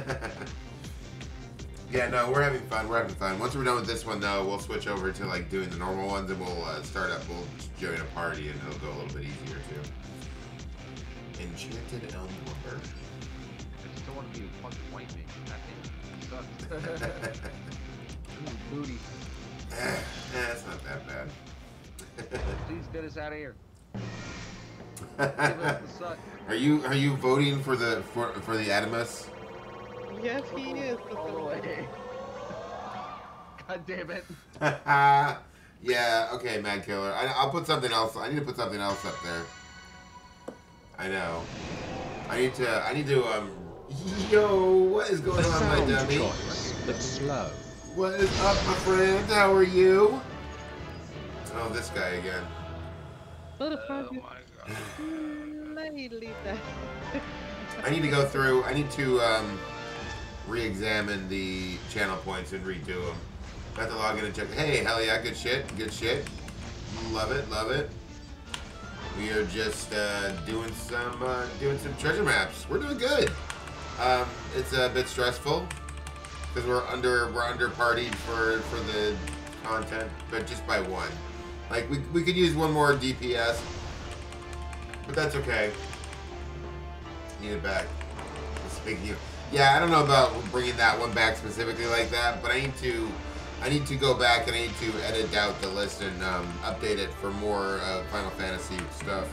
Yeah, no, we're having fun. We're having fun. Once we're done with this one, though, we'll switch over to like doing the normal ones, and we'll uh, start up. We'll join a party, and it'll go a little bit easier too. Enchanted elm lumber. I just don't want to be a fucking white man. That thing sucks. Ooh, booty. Eh, it's not that bad. Please get us out of here. Give us the suck. Are you are you voting for the for for the Adamus? Yes, he is. All the way. God damn it. Yeah. Okay, Mad Killer. I, I'll put something else. I need to put something else up there. I know. I need to. I need to. Um. Yo, what is going on, my dummy? choice, but slow. What is up, my friend? How are you? Oh, this guy again. What the fuck? Oh is- my god. Mm, Let me leave that. I need to go through. I need to um, re-examine the channel points and redo them. I have to log in and check. Hey, hell yeah, good shit, good shit. Love it, love it. We are just uh, doing some uh, doing some treasure maps. We're doing good. Um, it's a bit stressful because we're under we're under partied for for the content, but just by one. Like we we could use one more D P S, but that's okay. Need it back. Speaking of, yeah, I don't know about bringing that one back specifically like that, but I need to I need to go back and I need to edit out the list and um, update it for more uh, Final Fantasy stuff.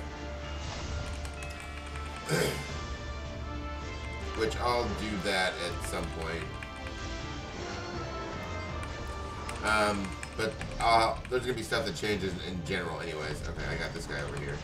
Which I'll do that at some point. Um, but uh, there's gonna be stuff that changes in general anyways. Okay, I got this guy over here.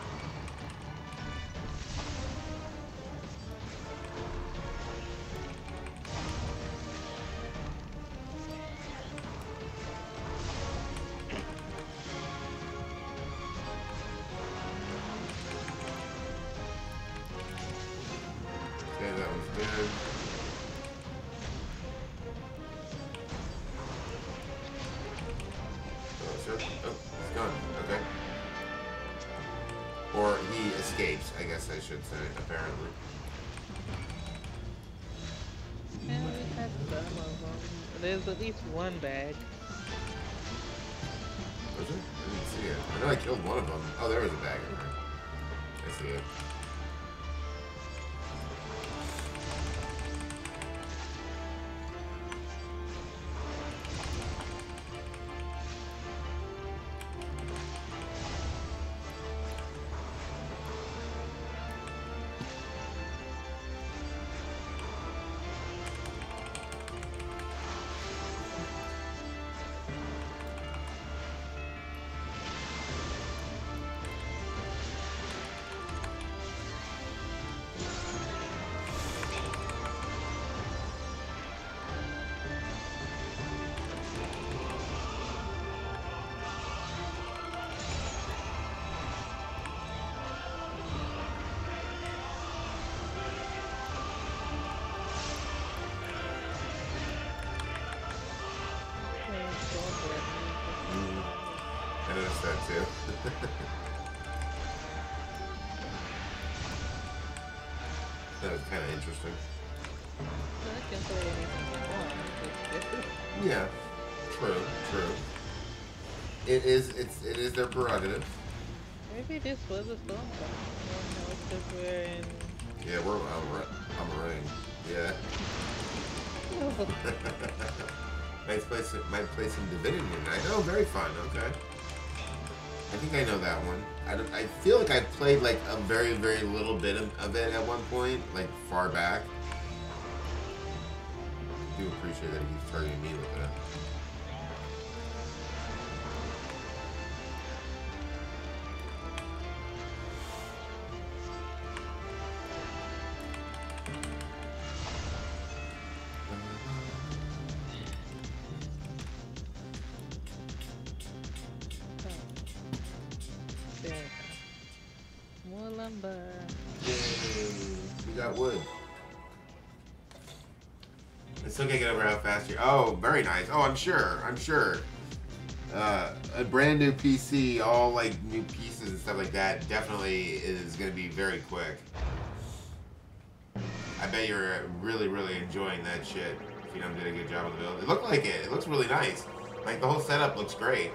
Okay, that one's good. Oh, sir. Oh, he's gone. Okay. Or he escapes, I guess I should say, apparently. Yeah, we have some of them. There's at least one bag. Was it? I didn't see it. I know I killed one of them. Oh, there was a bag in there. I see it. I noticed that too. That was kind of interesting. I can play anything you want. Yeah, true, true. It is, it's, it is their prerogative. Maybe this was a storm cloud. I don't know if we're in. Yeah, we're I'm, I'm a ring. Yeah. Nice place, my place in Divinity tonight. Oh, very fun. Okay. I think I know that one. I, don't, I feel like I played like a very, very little bit of, of it at one point, like far back. I do appreciate that he's targeting me with that. timber. Yay. We got wood. I still can't get over how fast you're. Oh, very nice. Oh, I'm sure. I'm sure. Uh, a brand new P C, all like new pieces and stuff like that, definitely is going to be very quick. I bet you're really, really enjoying that shit. If you know, did a good job on the build. It looked like it. It looks really nice. Like the whole setup looks great.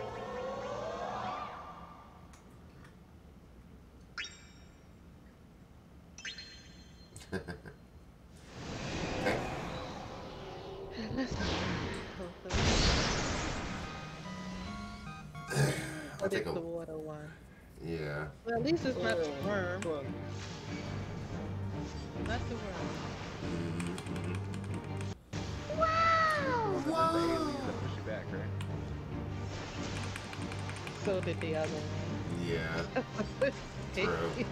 Okay. I'll What is take a the water one? yeah. Well, at least it's not the Oh, worm. fuck. Not the worm. Mm-hmm. One of the aliens that push you back, right? So did the other one. Yeah. True.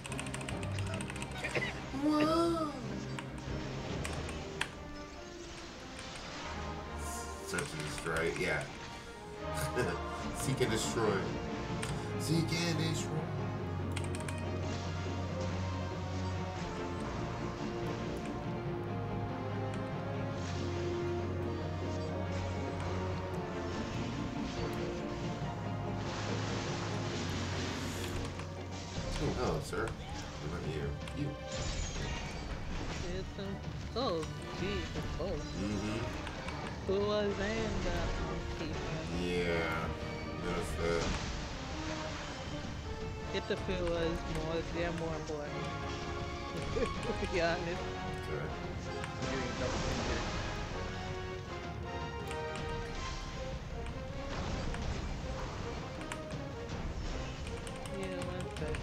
Search and destroy. Yeah. Seek and destroy. Seek and destroy. Oh, hello, sir. What about you? You. It's some. Oh, geez, oh. Mm-hmm. Who was in the people? Yeah. Notice that. Get the feel was more, they're more important. To be honest. Okay. I'm getting double teamed here. Yeah, one second.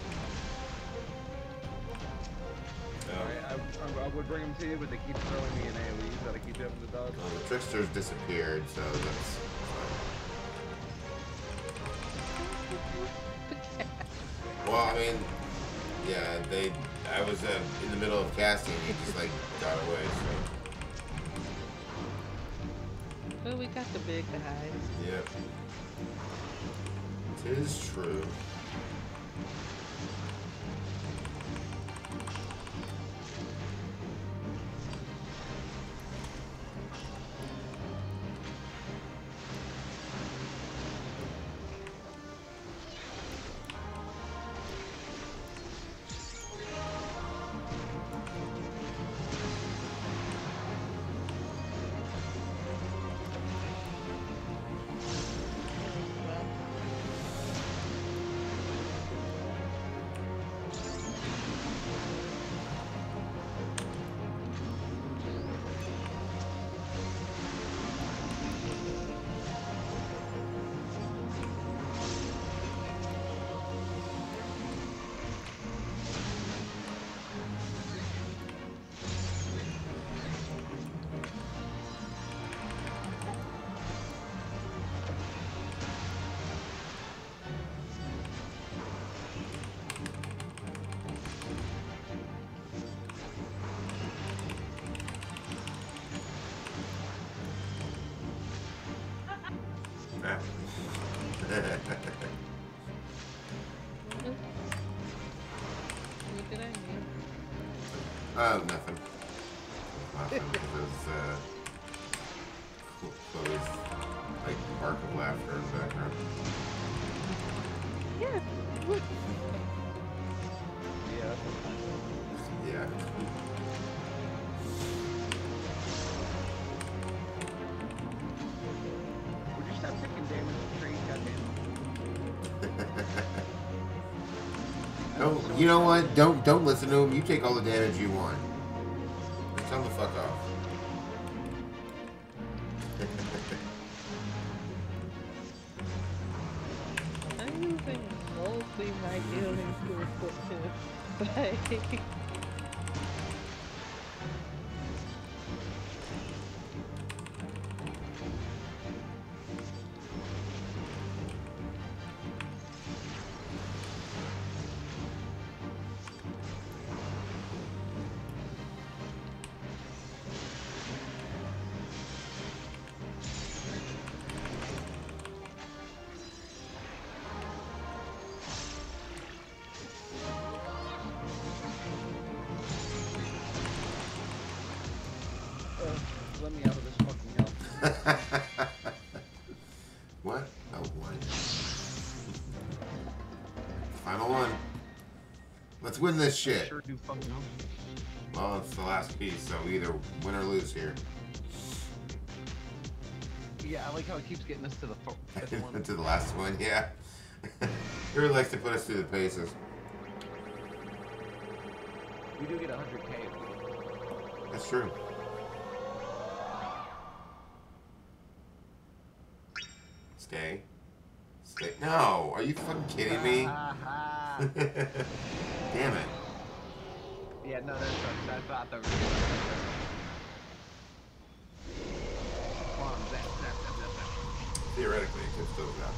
Alright, I, I, I would bring them to you, but they keep throwing me in AoEs that I keep having to dodge. Well, the trickster's disappeared, so that's fine. Well, I mean, yeah, they. I was uh, in the middle of casting, and he just like got away. So, Well, we got the big guys. yep. Tis true. Ah. What did I mean? Oh, nothing. Laughing because uh, Chloe's like bark of laughter in the background. Yeah. What? Yeah, that's what Yeah. Would you stop taking damage from trees, goddamn? Don't. You know what? Don't don't listen to him. You take all the damage you want. Just tell him to fuck off. I'm using mostly my healing tools to like. let me out of this fucking hell. What? Oh, one. Final one. Let's win this shit. Sure do fucking hope. Well, it's the last piece, so we either win or lose here. Yeah, I like how it keeps getting us to the fifth one. To the last one, yeah. He really likes to put us through the paces. We do get one hundred K. That's true. Stay. Stay. No! Are you fucking kidding me? Damn it. Yeah, no, that's right. I thought that was Come on, zap, zap, zap, zap, zap. Theoretically, it could still happen.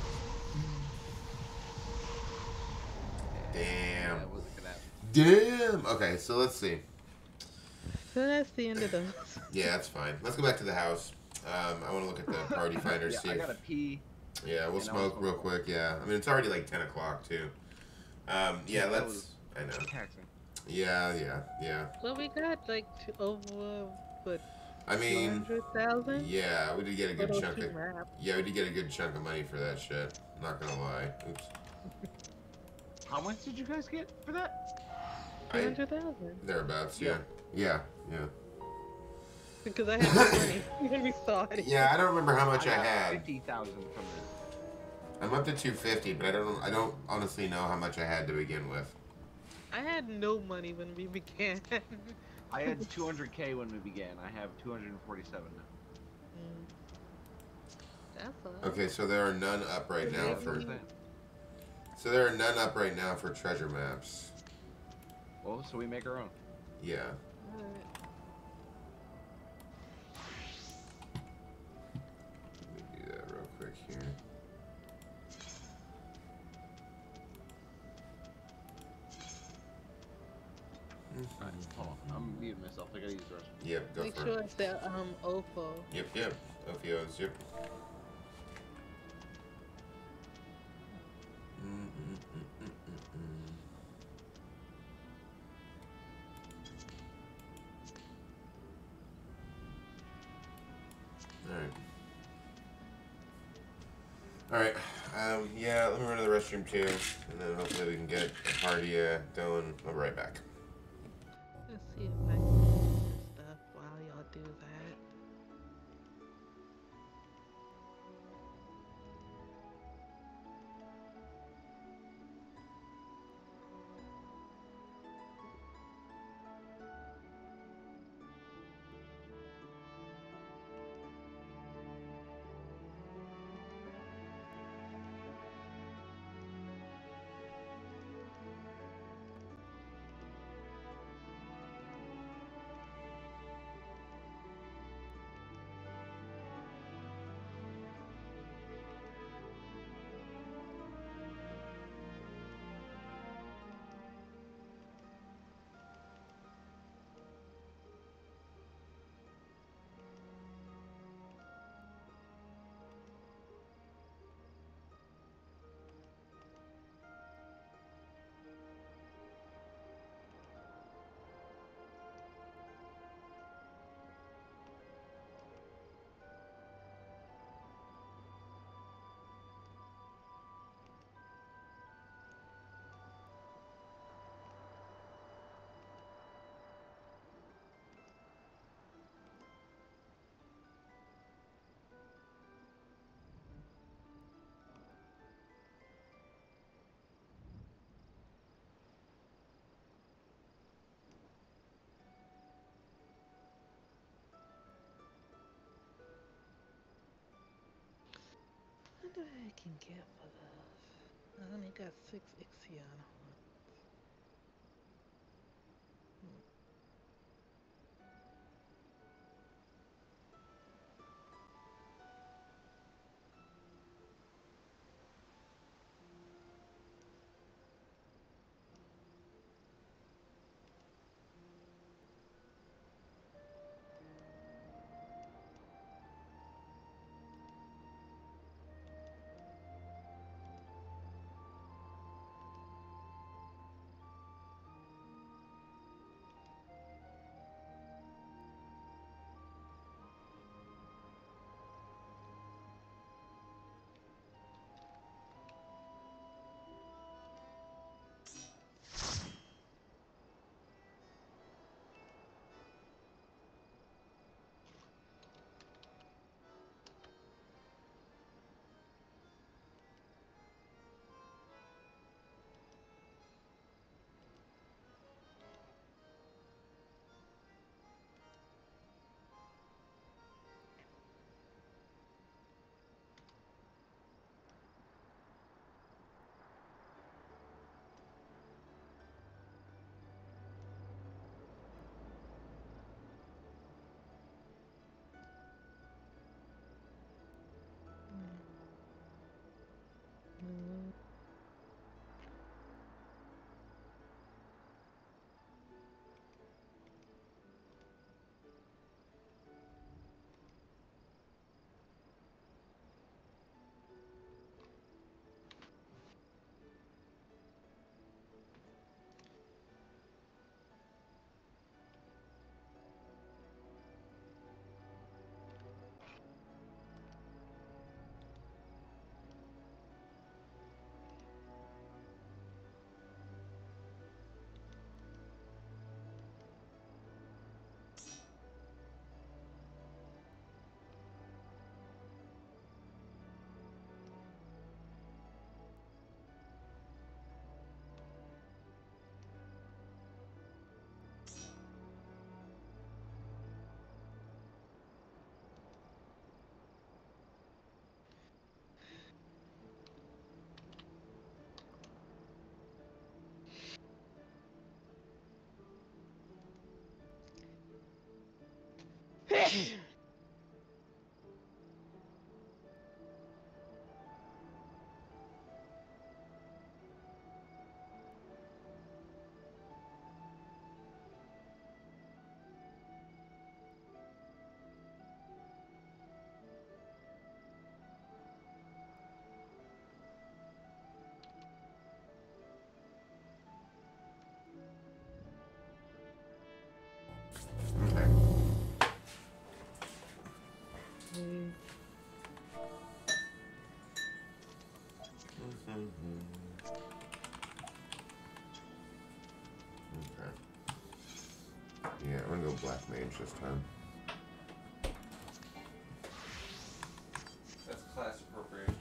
Damn. That wasn't gonna happen. Damn! Okay, so let's see. So that's the end of those. Yeah, that's fine. Let's go back to the house. Um, I want to look at the party finders. Yeah, see I if- gotta pee. Yeah, we'll And I smoke wanna real smoke. quick. Yeah, I mean it's already like ten o'clock too. Um, yeah, That let's. was I know. Taxing. Yeah, yeah, yeah. Well, we got like two, over what I two mean, hundred thousand. yeah, we did get a good For those chunk two of. maps. Yeah, we did get a good chunk of money for that shit. Not gonna lie. Oops. How much did you guys get for that? Two I, hundred thousand. thereabouts. Yeah. Yeah. Yeah. Because I had no money when we started. Yeah, I don't remember how much I, got had. Fifty thousand from this. I'm up to two fifty, but I don't. I don't honestly know how much I had to begin with. I had no money when we began. I had two hundred K when we began. I have two hundred forty-seven now. Mm. That's all. Okay, so there are none up right now That's what for. I'm saying. So there are none up right now for treasure maps. Well, so we make our own. Yeah. Alright. Let me do that real quick here. Alright, hold on. I'm muting myself. I gotta use the restroom. Yep, go Make for sure it. it's that um O F O. Yep, yep. Ophios, yep. Mm, mm, mm, mm, mm, mm. Alright. Alright, um, yeah, let me run to the restroom too, and then hopefully we can get the party uh, going. I'll be right back. Let's see if I can do stuff while y'all do that. What do I can get for this? I only got six Ixion. Okay. Mm. Okay. Yeah, I'm gonna go black mage this time. That's class appropriation.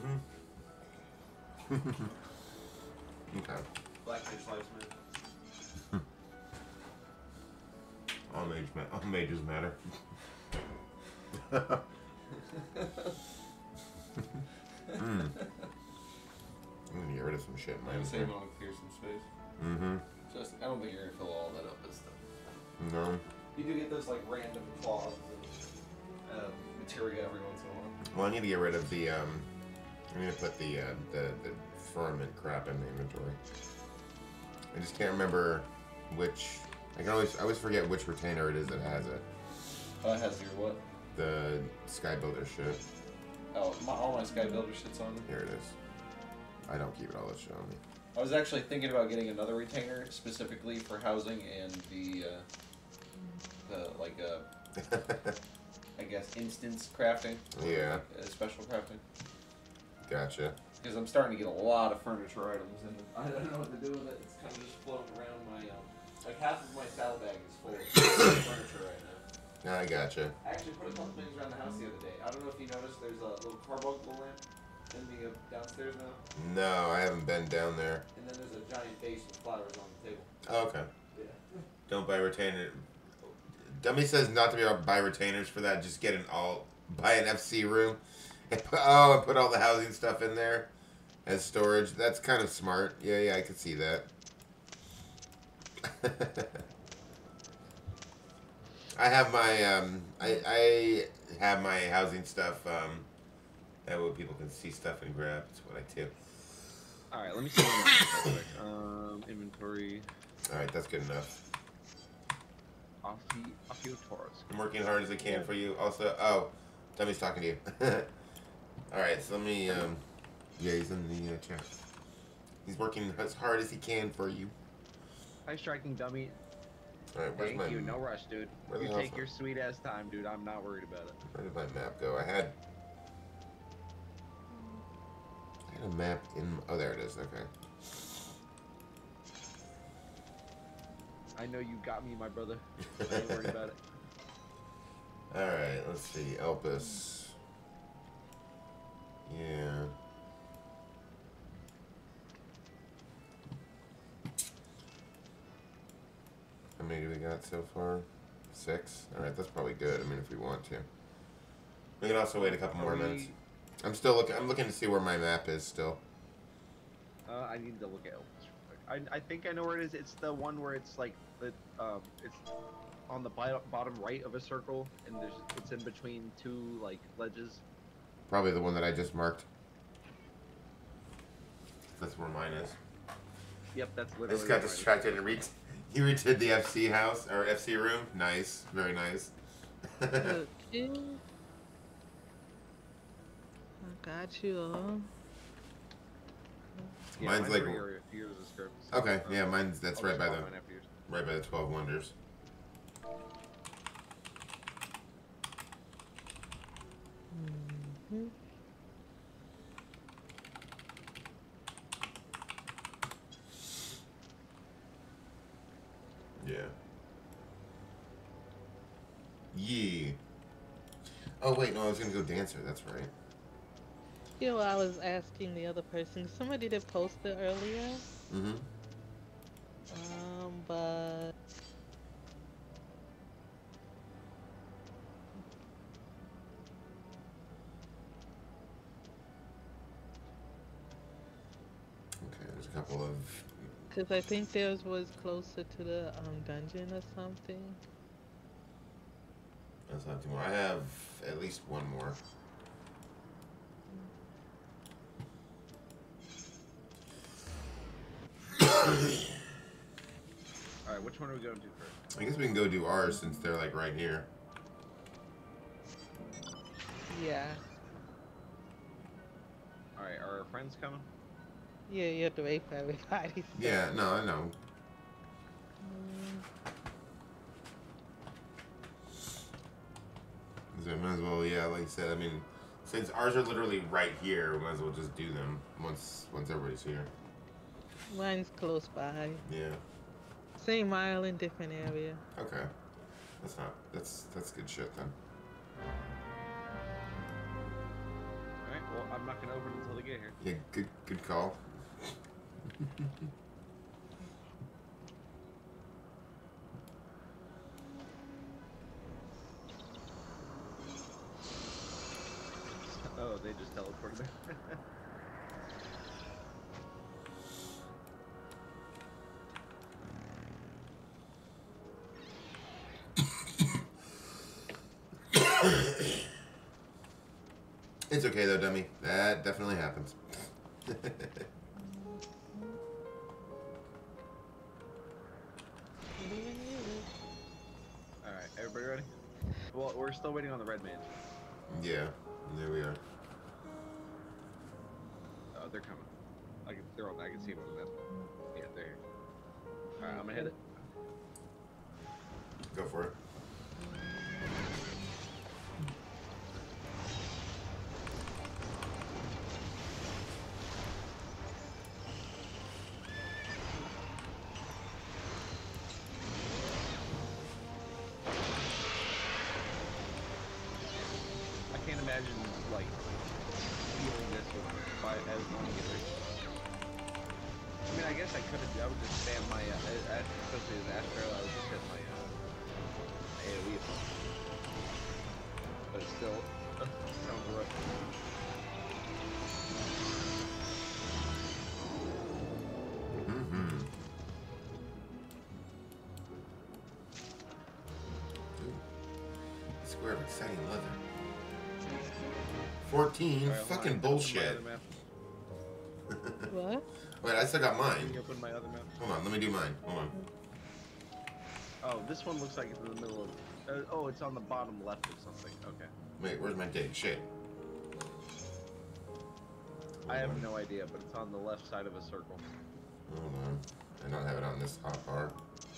Mm-hmm. Okay. Black Mage Lives Matter. All mage ma all mages matter. mm. I'm gonna get rid of some shit in my I would say you inventory. want to clear some space. Mm-hmm. Just, I don't think you're gonna fill all that up this stuff. No. You do get those like random claws and um, materia every once in a while. Well, I need to get rid of the, um, I need to put the, uh, the, the firmament crap in the inventory. I just can't remember which, I can always, I always forget which retainer it is that has it. Oh, it has your what? The Sky Builder shit. Oh, my, all my Sky Builder shit's on them. Here it is. I don't keep it all this shit on me. I was actually thinking about getting another retainer specifically for housing and the, uh, the, like, uh, I guess, instance crafting. Yeah. Like, uh, special crafting. Gotcha. Because I'm starting to get a lot of furniture items, and I don't know what to do with it. It's kind of just floating around my, um, like half of my saddlebag is full of furniture right now. I gotcha. I actually put a couple things around the house the other day. I don't know if you noticed, there's a little carbuncle lamp in the uh, downstairs now, No, I haven't been down there. and then there's a giant vase with flowers on the table. Oh, okay. Yeah. Don't buy retainer. Dummy says not to be buy retainers for that. Just get an all buy an F C room. And put, oh, and put all the housing stuff in there as storage. That's kind of smart. Yeah, yeah, I could see that. I have my um, I I have my housing stuff. Um, that way people can see stuff and grab. That's what I do. All right, let me see what I'm real quick. Um, inventory. All right, that's good enough. Off the off your Taurus. I'm working hard as I can for you. Also, oh, Dummy's talking to you. All right, so let me. Um, yeah, he's in the uh, chat. He's working as hard as he can for you. Hi, striking dummy. All right, where's Thank my? you. No rush, dude. where the You hell's take my- your sweet ass time, dude. I'm not worried about it. Where did my map go? I had. I had a map in. Oh, there it is. Okay. I know you got me, my brother. Don't worry about it. All right, let's see. Elpis. Yeah. How many do we got so far? Six? Alright, that's probably good. I mean, if we want to. We can also wait a couple more Are we- minutes. I'm still looking. I'm looking to see where my map is still. Uh, I need to look at Elpis real quick. I, I think I know where it is. It's the one where it's like the um, it's on the bi- bottom right of a circle, and there's it's in between two like ledges. Probably the one that I just marked. That's where mine is. Yep, that's I literally. just got where mine is. distracted and reached. You redid the F C house or F C room. Nice, very nice. Okay. I got you all. Yeah, Mine's like- right here, here's the script. Okay, Uh, yeah, mine's that's I'll right just by the mark mine after yours. right by the twelve wonders. Mhm. Yeah. Yeah. Oh wait, no, I was gonna go dancer. That's right. You know, I was asking the other person. Somebody did post it earlier. Mm-hmm. Um, but Okay, there's a couple of. because I think theirs was closer to the um dungeon or something. That's not too more. I have at least one more. Alright, which one are we going to first? I guess we can go do ours since they're like right here. Yeah. Alright, are our friends coming? Yeah, you have to wait for everybody. Yeah, no, I know. So I might as well, yeah, like I said, I mean, since ours are literally right here, we might as well just do them once once everybody's here. Mine's close by. Yeah. Same island, different area. Okay. That's not that's that's good shit then. Alright, well, I'm not gonna open until they get here. Yeah, good good call. Oh, they just teleported there. It's okay though, dummy. That definitely happens. Alright, everybody ready? Well, we're still waiting on the red man. Yeah, there we are. Oh, they're coming. I can, they're on. I can see them on the map. Yeah, they're here. Alright, I'm gonna hit it. Go for it. I can't imagine, like, feeling this with by as long as it. I mean, I guess I could have. I would just spam my, uh, uh, especially as Astro, I would just hit my, uh, my AoE. But it's still, uh, sounds rough. Mm-hmm. Square of exciting leather. fourteen? Alright, hold on, Fucking I opened my bullshit. other map. What? Wait, I still got Let mine. me open my other map. Hold on, let me do mine. Hold on. Oh, this one looks like it's in the middle of. Uh, oh, it's on the bottom left of something. Okay. Wait, where's my dig? Shit. I have no idea, but it's on the left side of a circle. Hold on. I don't have it on this hot bar.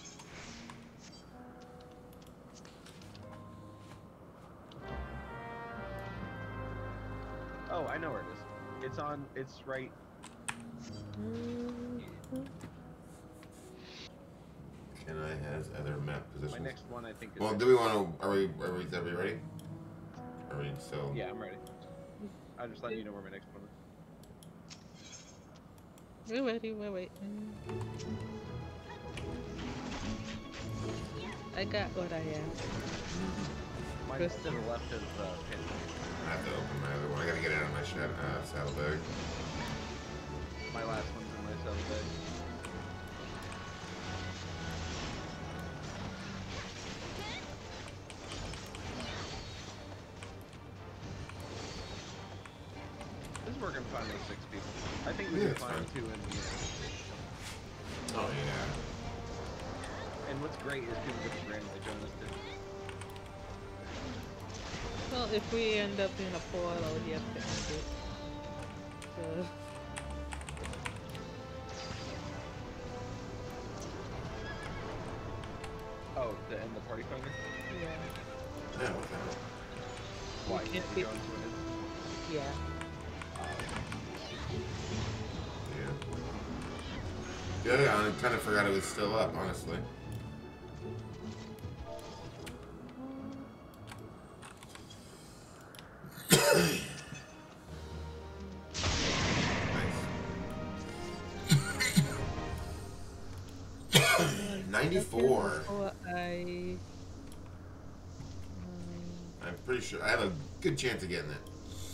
Oh, I know where it is. It's on. It's right. Can I has other map My positions? next one, I think. Is Well, right. do we want to? Are we? Are we? Are we ready? Are we still? Yeah, I'm ready. I'm just letting you know where my next one is. We're ready, we're waiting. I got what I asked. Mine's to the left of uh, pin. I have to open my other one. I gotta get it out of my shed, uh, saddlebag. My last one's in my saddlebag. This is working fine with six people. I think we Yeah, can it's find fine. two in the. Oh yeah. And what's great is people just randomly join us too. Well, if we end up in a portal, you have to end it. So, Oh, to end the party finder? yeah. Yeah. What the hell? Why? You Can't can't we be- go into an Yeah. Yeah. Yeah. I kind of forgot it was still up, honestly. ninety-four. Before I... I'm pretty sure I have a good chance of getting it.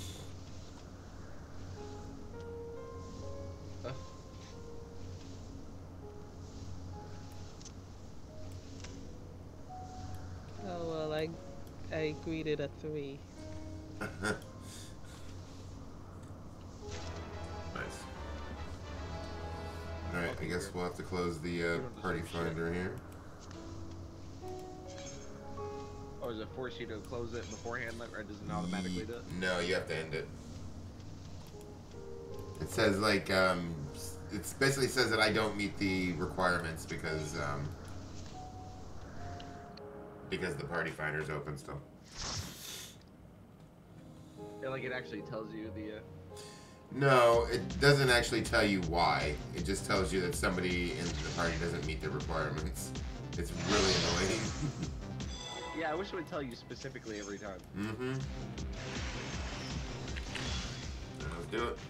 Uh, Oh well, I I greeted a three. Nice. Alright, I guess we'll have to close the uh, party finder here. Or does it force you to close it beforehand, or does it automatically do it? No, you have to end it. It says like um, it basically says that I don't meet the requirements because um, because the party finder is open still. Yeah, like it actually tells you the. Uh... No, it doesn't actually tell you why. It just tells you that somebody in the party doesn't meet the requirements. It's really annoying. Yeah, I wish it would tell you specifically every time. Mm-hmm. Let's do it.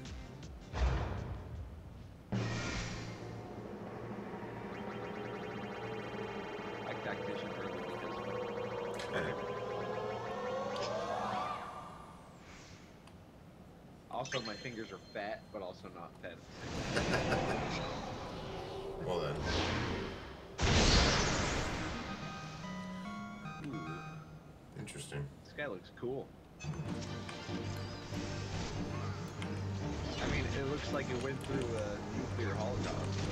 I tactician early because. Also, my fingers are fat, but also not fat. Well then. Ooh. Interesting. This guy looks cool. I mean, it looks like it went through a nuclear holocaust. But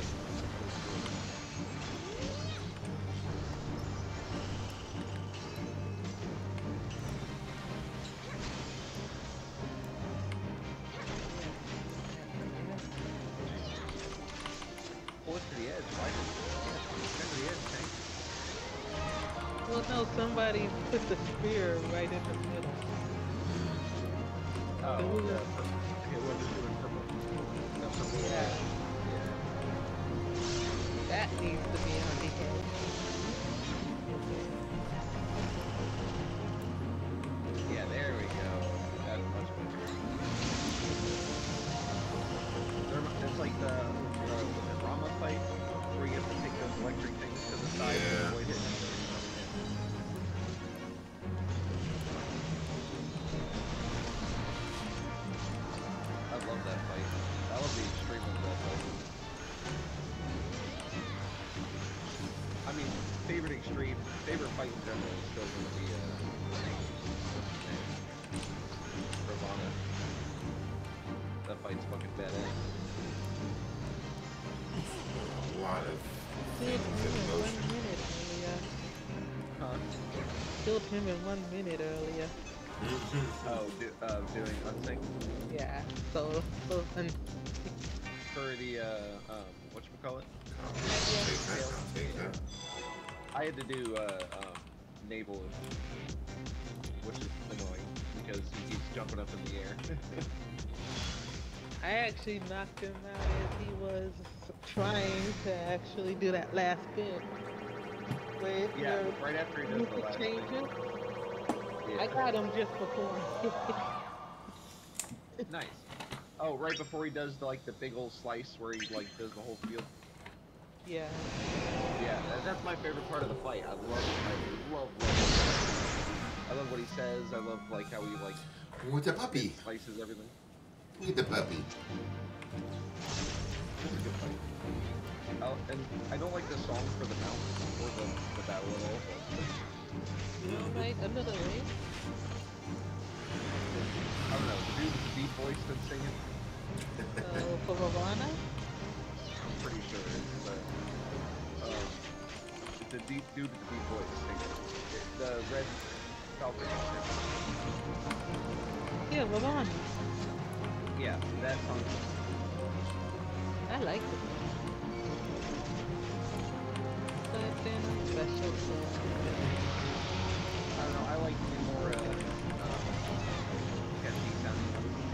pull it to the edge. Why did it to the edge, Tank? Well, no, somebody put the spear right in the middle. Oh, It was- yeah, purple. Okay, what was it doing purple? No, purple. Yeah. Yeah. That needs to be on the edge. Yeah, there we go. That's much better. There- It's like the, uh, the Rama fight, where you have to take those electric things to the side Yeah. to avoid it. I love that fight. I love the extreme of that fight. I mean, favorite extreme, favorite fight in general is still going to be, uh, Ravana. That fight's fucking badass. A lot of Killed things him in in one motion. minute earlier. Huh? Killed him in one minute earlier. Oh, do, uh, doing unsync Yeah, so, so, and for the, uh, um, whatchamacallit? I'll take that. I'll take that. I had to do, uh, um, naval, which is annoying, because he keeps jumping up in the air. I actually knocked him out as he was trying to actually do that last bit. Where if Yeah, you're- right after he you does the could last change thing. it. Yeah. I got him just before. Nice. Oh, right before he does, the, like, the big old slice where he, like, does the whole field. Yeah. Yeah, that, that's my favorite part of the fight. I love it. I love, love it. I love what he says. I love, like, how he, like, With the puppy. slices everything. With the puppy. It's a good fight. Oh, and I don't like the song for the mount or the, the battle at all. But Right, another way. I don't know. The dude with the deep voice that's singing, Uh, for Ravana? I'm pretty sure it's the, um, it's the deep dude with the deep voice singing. It, the red Falcon. Yeah, Ravana. Yeah, that song. I like it. But then special sauce. I don't know. I like the more uh, um, catchy sounding.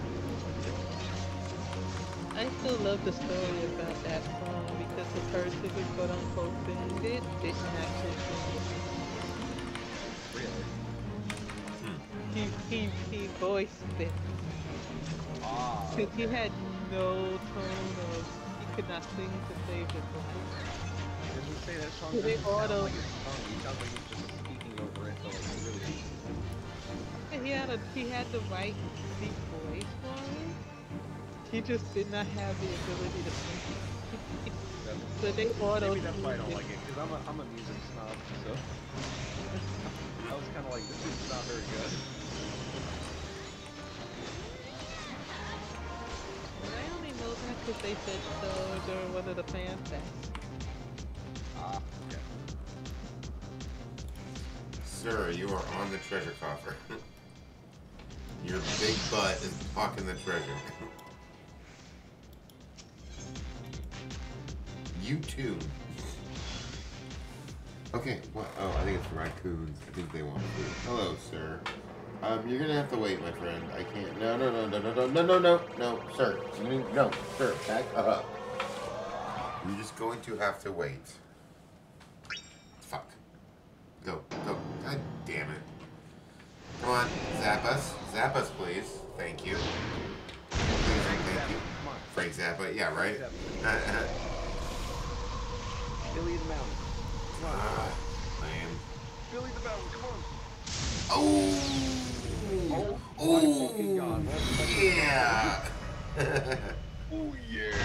I still love the story about that song because the person who quote unquote singing it didn't actually sing it. Really? He, he, he voiced it. Ah. Because he had no tone of, he could not sing to save his life. Does it say that song Did they doesn't sound auto- like it's sung? He sounds like he's just speaking over it, but like really. And he had a, he had the right deep voice for it. He just did not have the ability to sing. Uh, So they auto. Maybe that's why I don't like it, because I'm a, I'm a music snob, so... I was kind of like, this is not very good. I only know that because they said so during one of the fan fests. Ah, okay. Sir, you are on the treasure coffer. Your big butt is blocking the treasure. You too. Okay, what? Oh, I think it's raccoons. I think they want food. Hello, sir. Um, you're gonna have to wait, my friend. I can't. No, no, no, no, no, no, no, no, no, no, sir. You mean no, sir. Back up. You're just going to have to wait. Fuck. Go, go. God damn it. Come on, zap us. Zap us, please. Thank you. Please and thank you. Come on. Frank Zappa. Yeah, right? Billy the Mountain. Come on. Ah, lame. Billy the Mountain, come on. Oh! Oh, Oh! my fucking God. What- Yeah! Oh, yeah.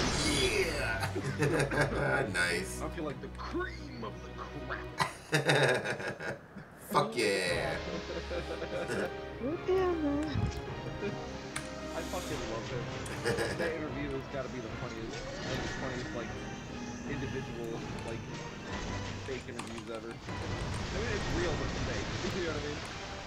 Yeah! Nice. I feel like the cream of the crap. Fuck yeah! I fucking love it. That interview has got to be the funniest, like, the funniest, like, individual, like, fake interviews ever. I mean, it's real, but it's fake. You know what I mean?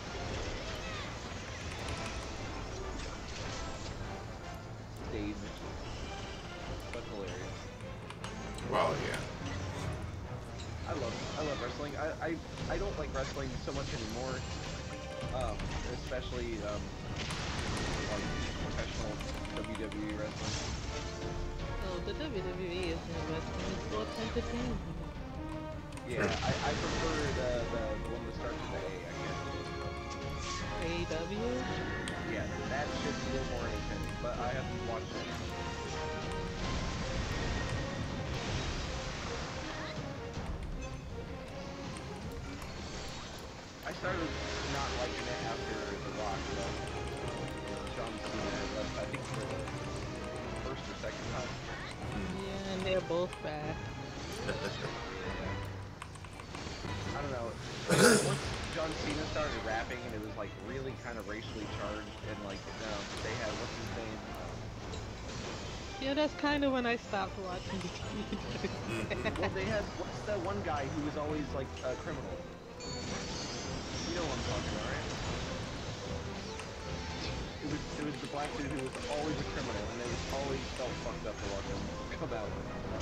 Staged. But hilarious. Well, yeah. I love, I love wrestling. I, I, I don't like wrestling so much anymore. Um, especially, um, like, professional W W E wrestling. Oh, the W W E isn't wrestling, it's sports entertainment. Yeah, I, I prefer the, the, the one that starts with the A, I guess. A E W? Yeah, that shit's a little more entertaining, but I haven't watched it. I started not liking it after The Rock left. John Cena left, I think, for the first or second time. Yeah, and they're both back. I don't know. Once John Cena started rapping and it was like really kind of racially charged, and like um, they had what's his name? Um, Yeah, that's kind of when I stopped watching the T V. well, they had what's the one guy who was always like a criminal? You know what I'm talking about, right? It was it was the black dude who was always a criminal, and they always felt fucked up to watch him come out.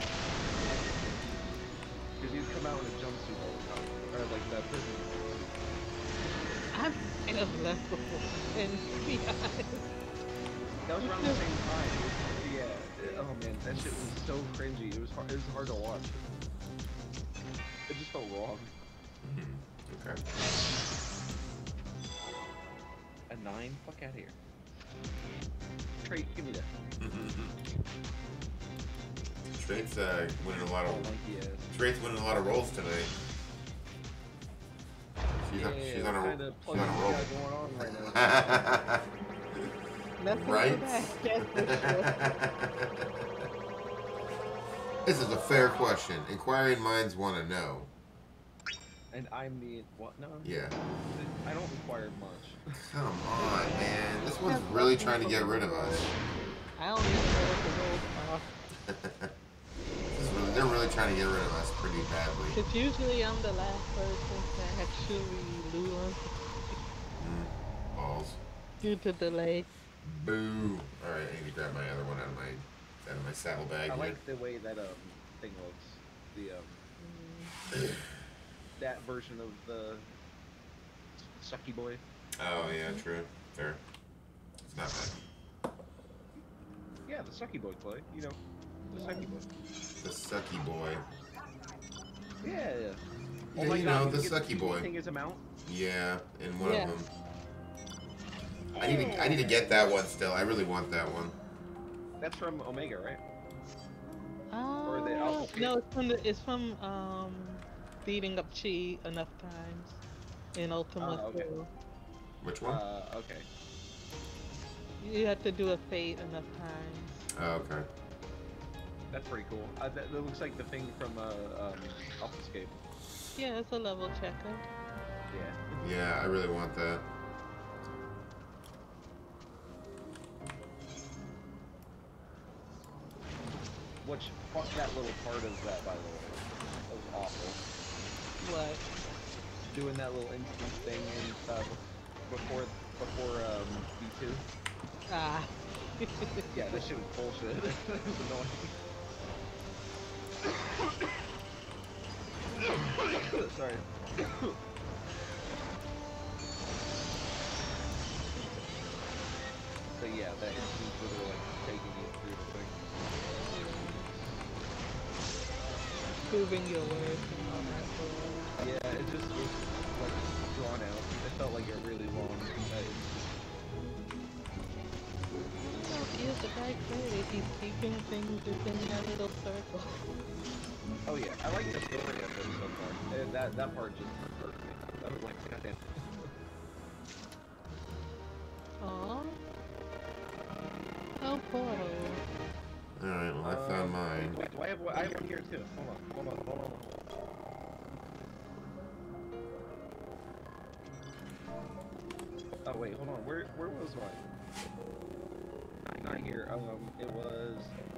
Because he'd come out in a jumpsuit all the time, or like that prison. I'm kind of level, and to be honest. That was around the same time. Yeah. it- Oh man, that shit was so cringy. It was hard. It was hard to watch. It just felt wrong. Mm-hmm. Okay. A nine? Fuck out of here. Trait, give me that. Trait's uh, winning a lot Oh, of lanky ass. Trait's winning a lot of rolls tonight. She's on, she's on a kind of she's on a roll. going on right now. Nothing for Right? that, that's for sure. This is a fair question. Inquiring minds want to know. And I'm the what? No. Yeah. I don't require much. Come on, man. This one's really trying to get rid of us. I don't even know what the rules are. This is really, they're really trying to get rid of us pretty badly. Because usually I'm the last person to actually lose Mm. Balls. due to delay. Boo. Alright, I need to grab my other one out of my out of my saddlebag I here. like the way that um thing looks. The um that version of the sucky boy. Oh yeah, true. Fair. It's not bad. Yeah, the sucky boy play. You know, the sucky boy. The sucky boy. Yeah. yeah. Yeah, Oh my you God, know, did the you get sucky boy. Thing is a mount. Yeah, in one Yeah. of them. I need to I need to get that one still. I really want that one. That's from Omega, right? Uh, Or the alpha no, it's from the, it's from um beating up Chi enough times in Ultima Ah, okay. two. Which one? Uh, okay. You have to do a fate enough times. Oh, okay. That's pretty cool. Uh, that, that looks like the thing from uh, um, Alpha Escape. Yeah, it's a level checker. Yeah. Yeah, I really want that. Which, fuck that little part of that, by the way. That was awful. What? Doing that little instance thing and uh, before before um, B two. Ah. Yeah, that shit was bullshit. It was annoying. Sorry. But yeah, that instance where they're like taking you through the thing. Proving your worth and all that. Yeah, it just was like drawn out. It felt like a really long. Uh, No, give the guy credit. He's keeping things within that little circle. oh yeah, I like the story of it so far. And that that part just hurt me. I was like, goddamn. Aww. Oh, portal. Alright, well, I Um, found mine. Wait, do I have one? I have one here too. Hold on, hold on, hold on. Oh wait, hold on. Where where was mine? Not here. Um, it was.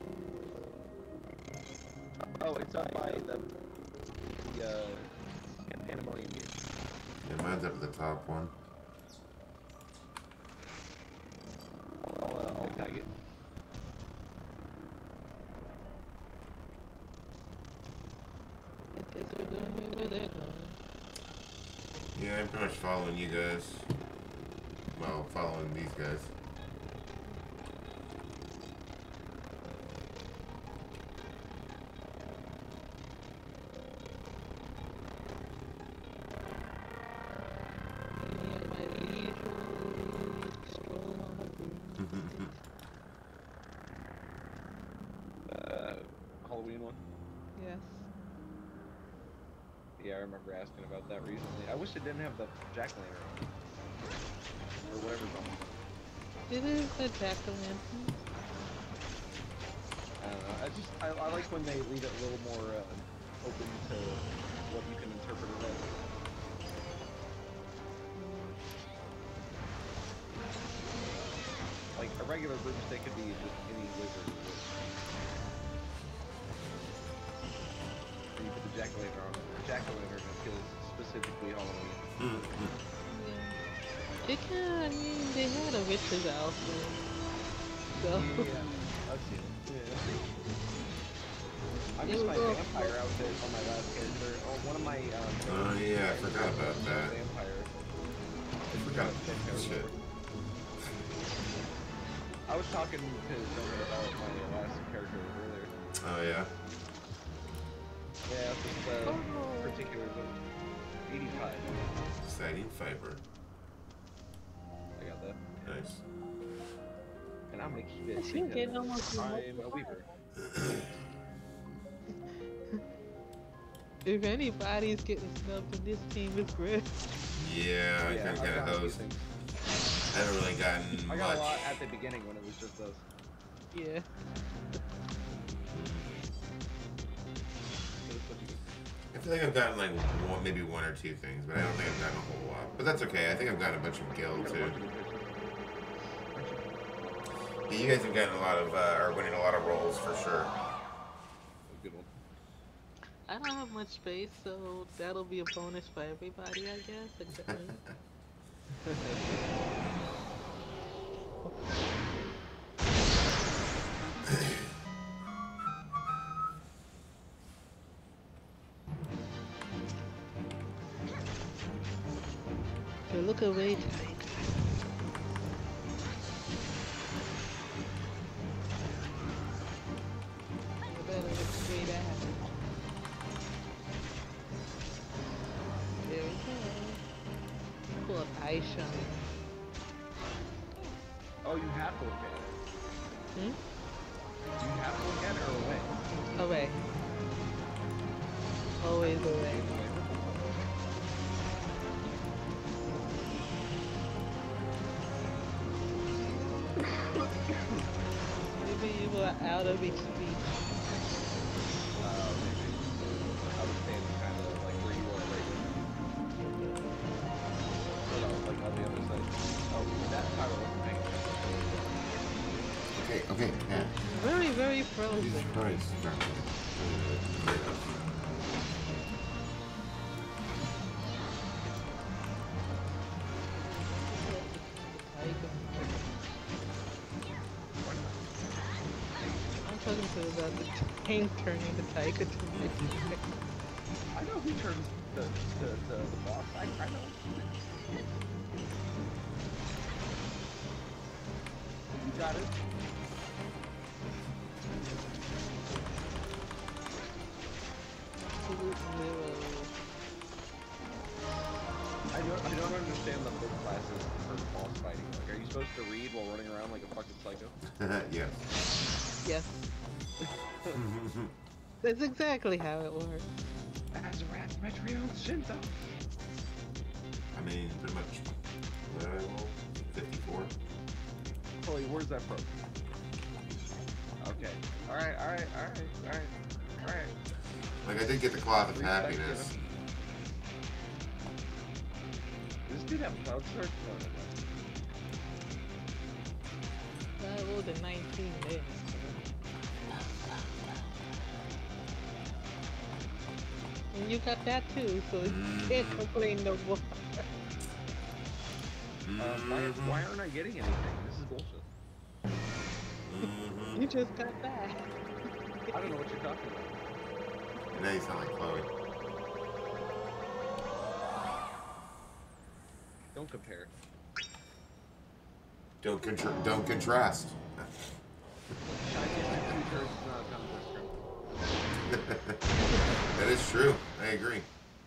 Oh, it's up by the the uh, Pandemonium here. Yeah, mine's up at the top one. I'll, uh, I'll tag it. I guess we're going over there. Yeah, I'm pretty much following you guys. Well, following these guys. Uh, Halloween one. Yes. Yeah, I remember asking about that recently. I wish it didn't have the jack-o'-lantern on it. Or whatever's on it. It is a jack-o'-lantern. I don't know. I just, I, I like when they leave it a little more uh, open to what you can interpret it as. Like, a regular broomstick could be just any wizard. And you put the jack-o'-lantern on it. The jack-o'-lantern appeals specifically Halloween. Yeah. It can, I mean, they had a witch's outfit. So. Yeah, I've seen it. Yeah. I It missed my was all- vampire outfit on my last character. Oh, one of my, um... Oh, yeah, I forgot about that. Vampire. I forgot about that shit. I was talking to someone about my last character earlier. Oh, yeah? Yeah, this uh, Oh. particular one. eighty-five. Exciting fiber. I got that. Nice. And I'm gonna keep it I think because it almost I'm a weaver. If anybody's getting snubbed in this team, it's Griff. Yeah, I Yeah, kind of I've got got a few hosed. things. I haven't really gotten I much. got a lot at the beginning when it was just us. Yeah. I feel like I've gotten like one, maybe one or two things, but I don't think I've gotten a whole lot. But that's okay. I think I've gotten a bunch of guild too. Yeah, you guys have gotten a lot of, uh, are winning a lot of roles for sure. Good one. I don't have much space, so that'll be a bonus for everybody, I guess, except me. You look away, tight. You better look straight at it. There we go. Pull up eye shine. Oh, you have to look at it. Hmm? You have to look at it or away? Away. Always away. Maybe you were out of each speech. Okay, yeah. Very, very frozen. Jesus Christ. I'm talking to about the tank turning the tiger to me. I know who turns the, the, the, the boss. I, I know. You got it. I don't, I don't understand the book classes for boss fighting. Like, are you supposed to read while running around like a fucking psycho? Yes. Yes. That's exactly how it works. Azarat Metrio Shinto. I mean, pretty much. Well, fifty-four. Chloe, where's that from? Okay. Alright, alright, alright, alright, alright. Like, I did get the cloth of Respect happiness. given. Does this dude have cloud search? No, no, no. I rolled a nineteen there. And you got that too, so you can't complain no more. Uh, why, why aren't I getting anything? This is bullshit. You just got that. I don't know what you're talking about. Now you sound like Chloe. Don't compare. Don't contra don't contrast. Shiny like two turns is not a contest. That is true. I agree.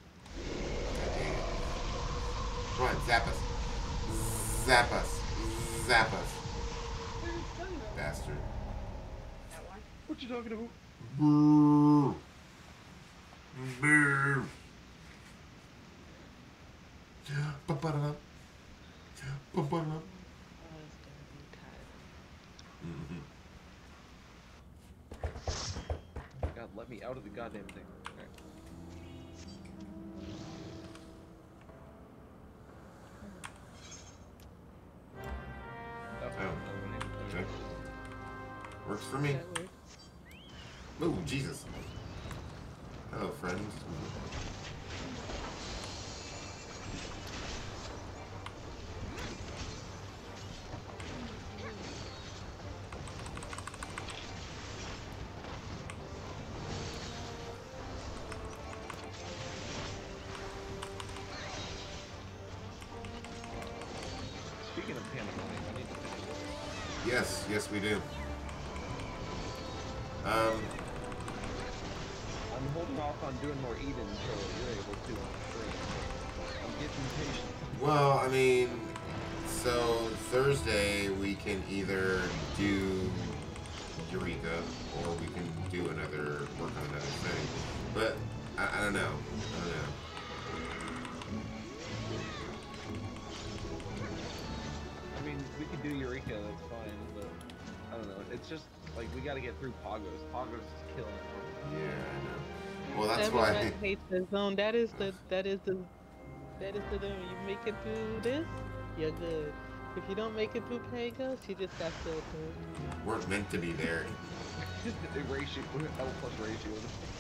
Come on, zap us. Zap us. Zap us. Bastard. What you talking about? Boo. Boo. Ba-ba-da. Ba-ba-da. Mhm. God, let me out of the goddamn thing. Okay. Oh, Oh. Okay. Works for me. That works. Oh, Jesus. Hello, friend. Speaking of pandemonium, I need to finish this. Yes, yes, we do. Um, I'm holding off on doing more Eden until you're able to on stream. I'm getting impatient. well, I mean, so Thursday we can either do Eureka or we can do another, work on another thing. But, I, I don't know. I don't know. I mean, we could do Eureka, that's fine, but I don't know. It's just like we gotta get through Pagos. Pagos is killing it. Yeah, I know. Well, that's Everyone why. hates the zone. That is the that is the that is the zone. You make it through this, you're good. If you don't make it through Pagos, you just got filtered. Weren't meant to be there. The ratio, L plus ratio.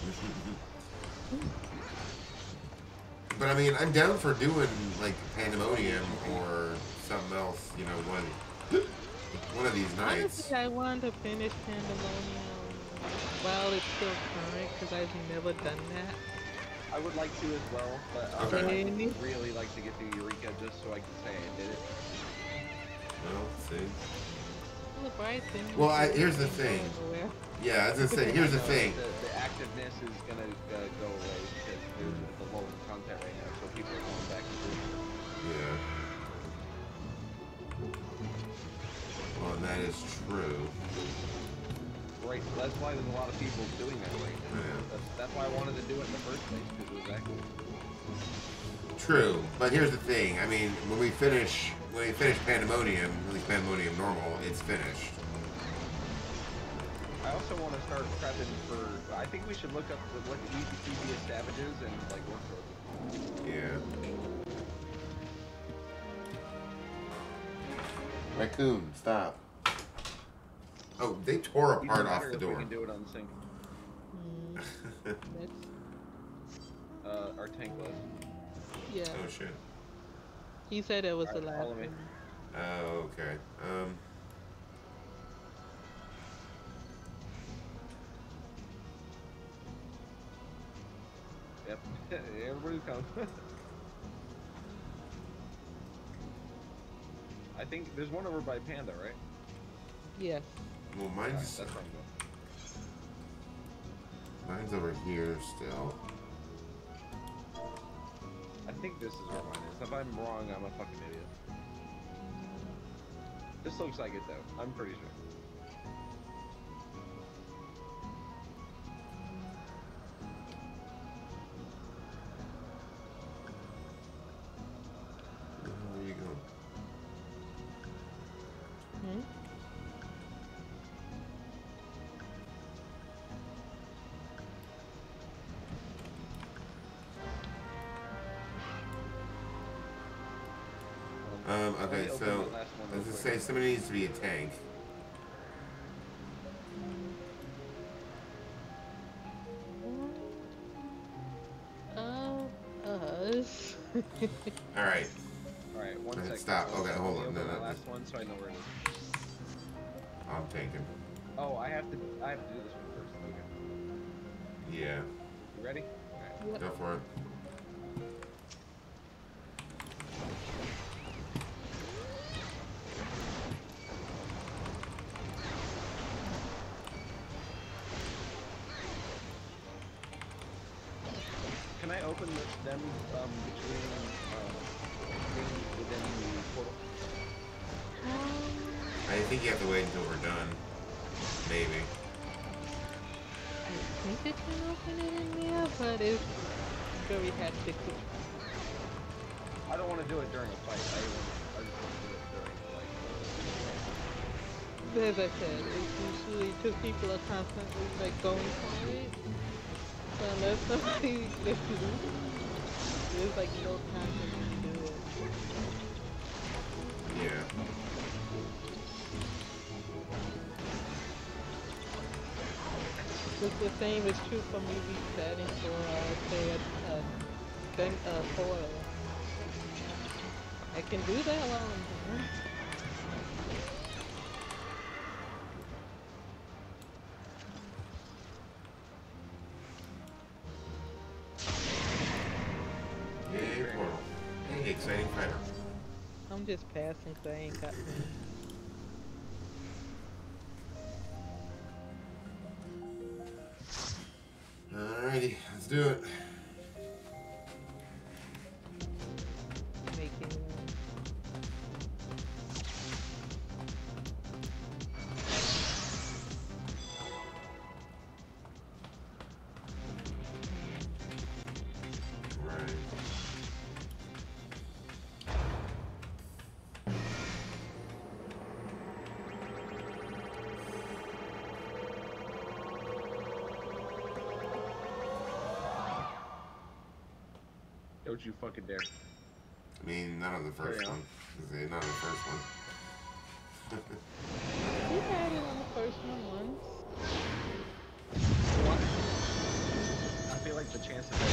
But I mean, I'm down for doing like Pandemonium or something else. You know, one one of these nights. Honestly, I want to finish Pandemonium while it's still current because I've never done that. I would like to as well, but I Okay. would like, really like to get through Eureka just so I can say I did it. Well, see. Well, the bright thing Well, is I, that here's the it's thing. going nowhere. Yeah, as I say, here's the Uh, thing. The, the activeness is gonna uh, go away because there's the low content right now, so people are going back to it. Yeah. Well, and that is true. Right, that's why there's a lot of people doing that right now. Yeah. That's, that's why I wanted to do it in the first place, because it was that cool. True, but here's the thing. I mean, when we finish, when we finish Pandemonium, at least Pandemonium normal, it's finished. I also want to start prepping for. I think we should look up the, what the easy easiest savages and like work for them. Yeah. Raccoon, stop. Oh, they tore Even apart off better the if we door. can do it on sync. Mm, that's, Uh, our tank was. yeah. Oh shit. He said it was the Alright, last follow me. one. Oh, okay. Um. Yep. Everybody's coming. I think there's one over by Panda, right? Yes. Well, Alright, mine's that's where I'm going. mine's over here still. I think this is where mine is. If I'm wrong, I'm a fucking idiot. This looks like it though. I'm pretty sure. Where you going? Hmm? Um. Let Okay. me open So, that last one real as I quick. say, somebody needs to be a tank. Uh, us. All right. Alright, one Alright, second. stop. One Okay, second. hold Let me on. No, open no, my last one so I know where it is. I'm tanking. Oh, I have to. I have to do this one first. Okay. Yeah. You ready? Alright. Go for it. Can I open the, them um, between um, being within the portal? I think you have to wait until we're done. Maybe. I think it can open it in there, but it's very hectic. I don't want to do it during a fight. I, want, I just want to do it during like. As I said, it's usually because people are constantly like going for it. So unless somebody gets loose, there's like no time for me to do it. Yeah. It's the same is true for me resetting for uh, say a, a gun uh, foil. I can do that while I'm doing. Yay, portal. Hey, exciting fighter. I'm just passing so I ain't got any. Alrighty, let's do it. Making Right. Don't you fucking dare. I mean, not on the first Carry on. one. Say not on the first one. you had it on the first one once. I feel like the chance of that.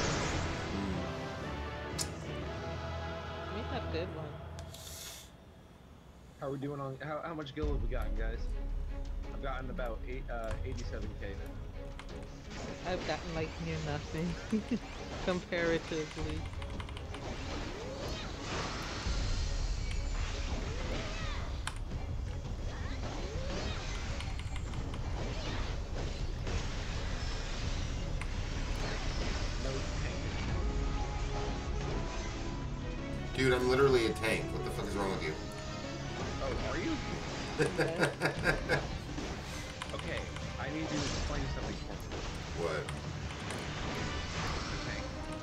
We have good one. How are we doing on? How, how much gil have we gotten, guys? I've gotten about eight, uh, eighty-seven K now. I've gotten like near nothing comparatively. No tank. Dude, I'm literally a tank. What the fuck is wrong with you? Oh, are you? Okay, I need you to explain something for me. What? Okay.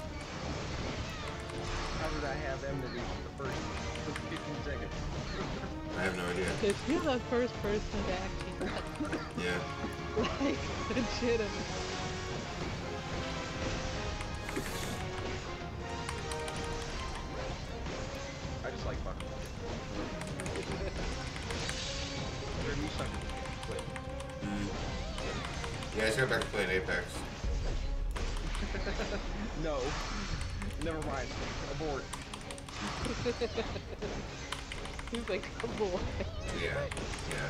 How did I have them to reach the first fifteen seconds? I have no idea. Because you're the first person to actually Yeah. like legitimate. I just like fucking. They're me sucking. Yeah, I just got back to playing Apex. No. Never mind. Abort. He's like, come on. Yeah, yeah.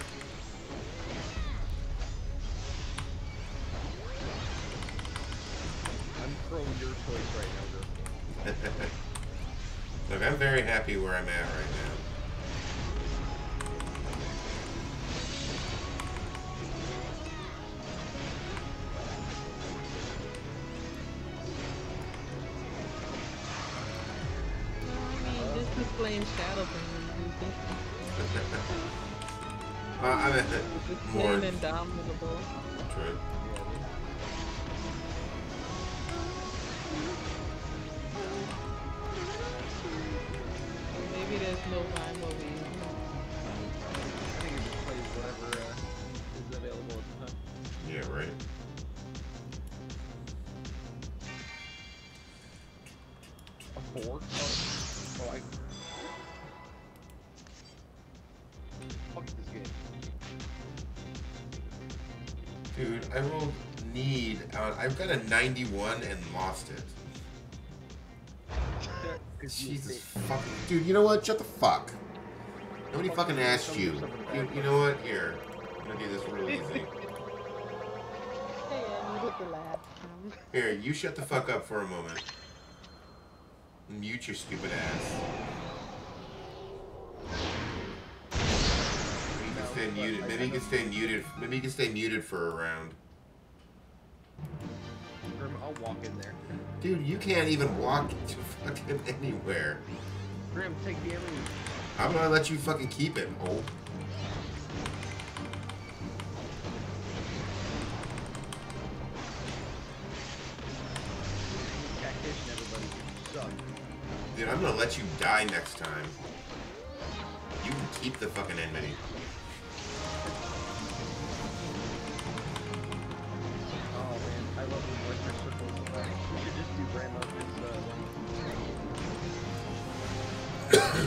I'm pro your choice right now, bro. Look, I'm very happy where I'm at right now. This is playing Shadowbringers. uh, I'm at the It's more playing Indomitable. true. Maybe there's no rhyme or reason. I think it just plays whatever uh, is available at the time. Yeah, right. A four? Oh, oh I... Fuck this game. Dude, I rolled need. Uh, I've got a ninety-one and lost it. Jesus fucking. Dude, you know what? Shut the fuck. Nobody fucking asked you. You, you know what? Here. I'm gonna do this real easy. Hey, I needed the last time. Here, you shut the fuck up for a moment. Mute your stupid ass. Maybe you can stay muted. Maybe you can stay muted. Maybe you can stay muted for a round. I'll walk in there. Dude, you can't even walk to fucking anywhere. Grim, take the enemy. How about I let you fucking keep it, hole? Catfishing everybody. You suck. Dude, I'm gonna let you die next time. You can keep the fucking enmity. Oh man, I love the voice circles so much. We should just do Grandma's uh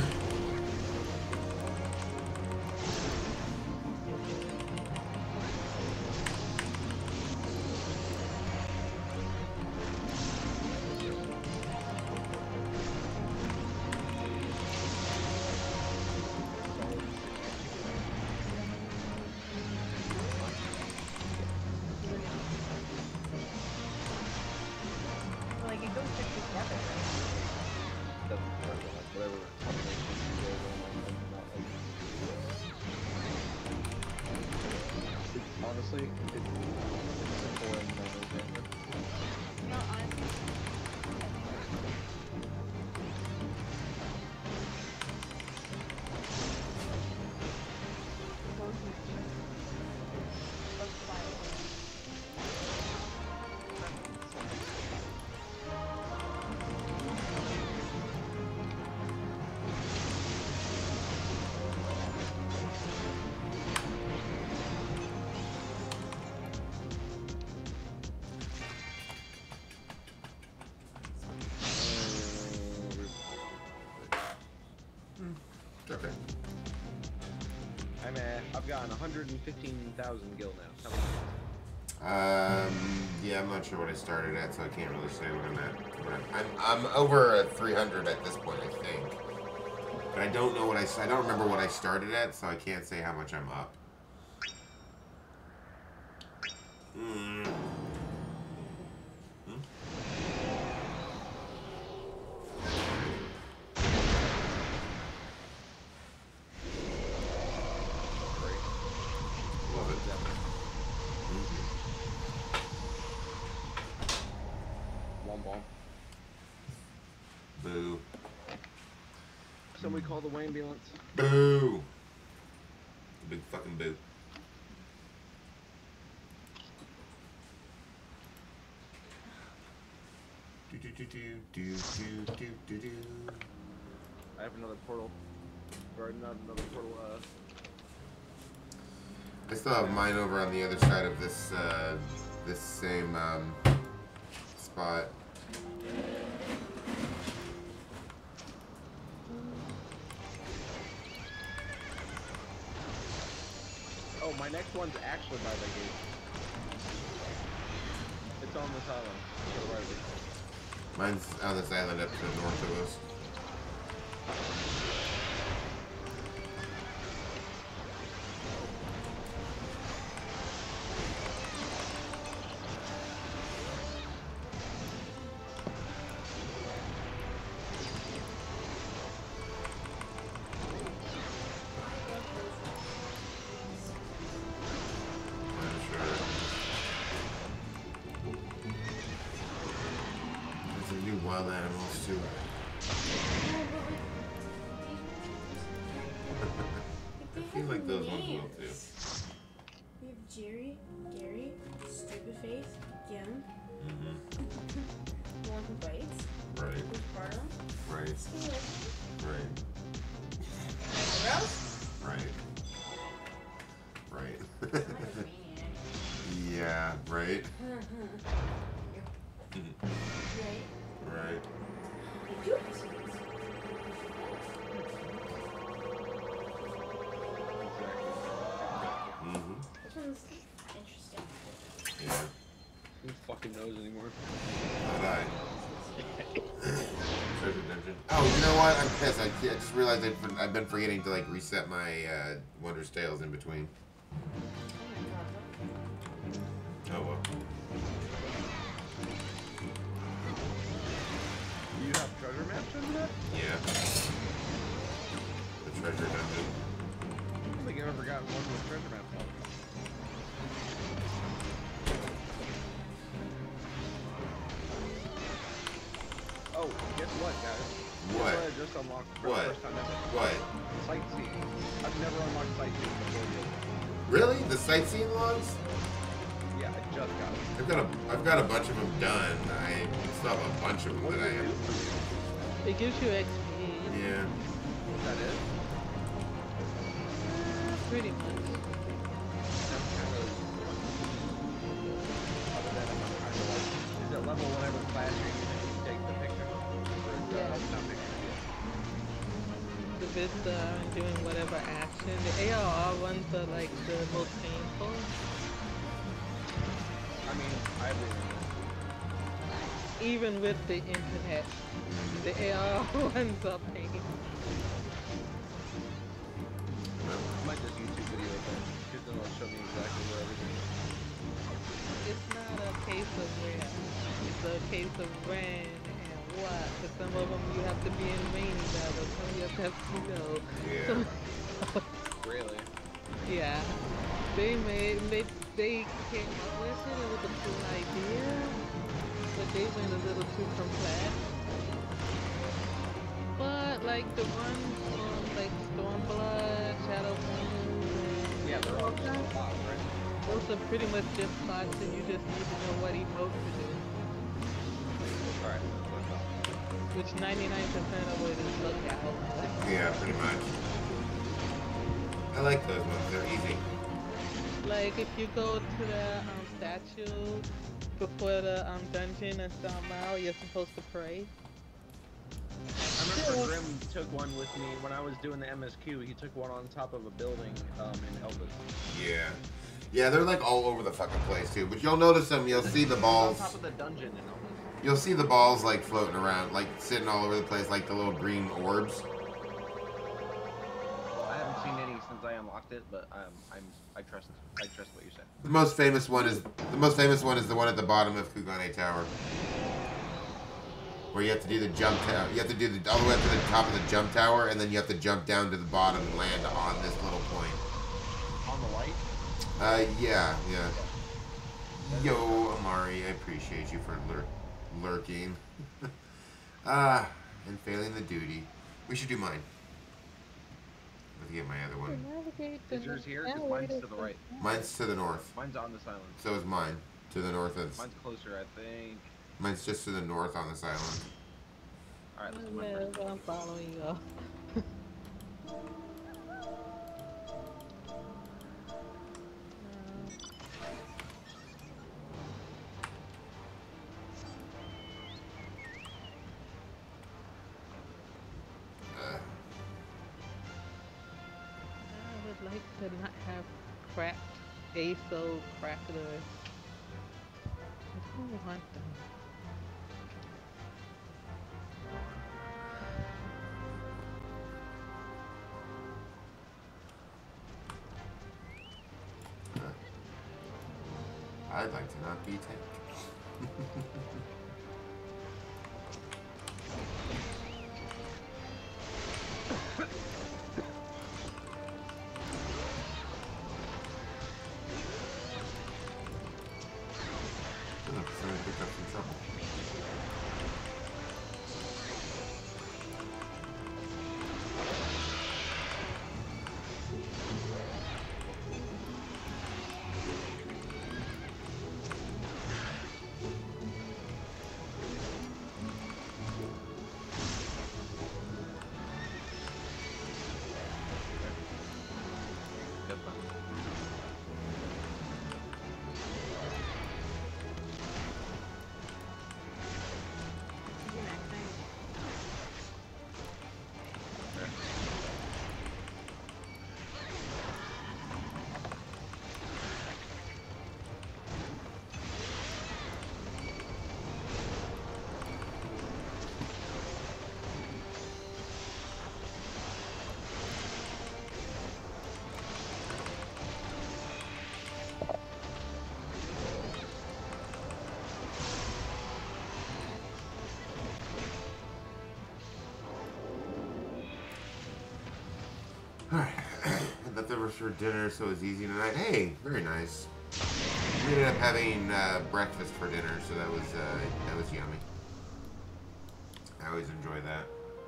Like it goes together, right? doesn't matter, like whatever combination you go on, I'm not like it's, honestly, it's, it's simple and uh, No, I'm. Okay. I'm at, I've gotten one hundred fifteen thousand gil now. How many? Um, yeah, I'm not sure what I started at, so I can't really say what I'm at. But I'm, I'm over at three hundred at this point, I think. But I don't know what I, I don't remember what I started at, so I can't say how much I'm up. Hmm. Hmm? Love it. One bomb. Boo. Somebody call the ambulance. Boo. Big fucking boo. Do do do do do do do do do. I have another portal. Or not another portal, uh I still have mine over on the other side of this uh, this same um, spot. oh, my next one's actually by the gate. on this island. To the right of it. Mine's on this island up to the north of us. Wild animals too. I feel like those ones will too. We have Jerry, Gary, Stupid Face, Gim. Mm-hmm. The one who bites. Right. With Barnum. Right. Right. Rose? Right. Right. Yeah, right. Right. Right. Mm-hmm. This one's interesting. Yeah. Who fucking knows anymore? Not I. Treasure dungeon. Oh, you know what? I'm pissed. I, I just realized I've been, I've been forgetting to like reset my uh, Wondrous Tales in between. Oh well. You have treasure maps in that? Yeah. The treasure dungeon. I don't think I've ever gotten one with treasure maps on. Oh, guess what, guys? What? Guess what I just unlocked for What? the first time ever? What? Sightseeing. I've never unlocked sightseeing before this. Really? The sightseeing logs? Yeah, I just got it. I've got a I've got a bunch of them done. I still have a bunch of them What that does I it have. do? It gives you X P. Yeah. Is that it? Pretty much. That's kind of... Other than I'm kind of like... Is it level whatever class you're using when you take the picture? Or is Yeah. that not picture yet? The Vista and doing whatever action. The A R R ones are like the most painful. I mean, I really... Even with the internet, the A R R ones are painful. I might just YouTube video of that, because then it'll show me exactly where everything is. It's not a case of where, it's a case of when and what. For some of them you have to be in rainy weather, some you have to have snow. Yeah. Really? Yeah. They made, they, they came up with it, it was a cool idea, but they went a little too complex. But like the ones on like Stormblood, Shadow Moon, and Yeah, they're all just that, spots, right? those are pretty much just spots and you just need to know what emote to do. Alright, let's go. Which ninety-nine percent of it is lookout. Yeah, pretty much. I like those ones. They're easy. Like if you go to the um, statue before the um, dungeon and Storm out, you're supposed to pray. I remember Grim took one with me when I was doing the M S Q. He took one on top of a building um, in Elpis. Yeah. Yeah, they're like all over the fucking place too. But you'll notice them. You'll see the balls. On top of the dungeon in Elpis. You'll see the balls like floating around, like sitting all over the place, like the little green orbs. Well, I haven't seen any since I unlocked it, but um, I'm I trust I trust what you said. The most famous one is the most famous one is the one at the bottom of Kugane Tower, where you have to do the jump tower. You have to do the all the way up to the top of the jump tower, and then you have to jump down to the bottom and land on this little point. On the light? Uh, yeah, yeah. Yo, Amari, I appreciate you for lur lurking. Ah, and failing the duty. We should do mine. Let's get my other one. Is yours here? Because mine's to the right. Mine's to the north. Mine's on this island. So is mine. To the north of. Mine's closer, I think. Mine's just to the north on this island. Alright, let's do mine Yeah, first. I'm following you. Uh, I would like to not have cracked A S O crackers. What's wrong with want them. I'd like to not be tank. Someone picked up some trouble. Alright. Leftovers for dinner, so it was easy tonight. Hey, very nice. We ended up having uh, breakfast for dinner, so that was uh, that was yummy. I always enjoy that.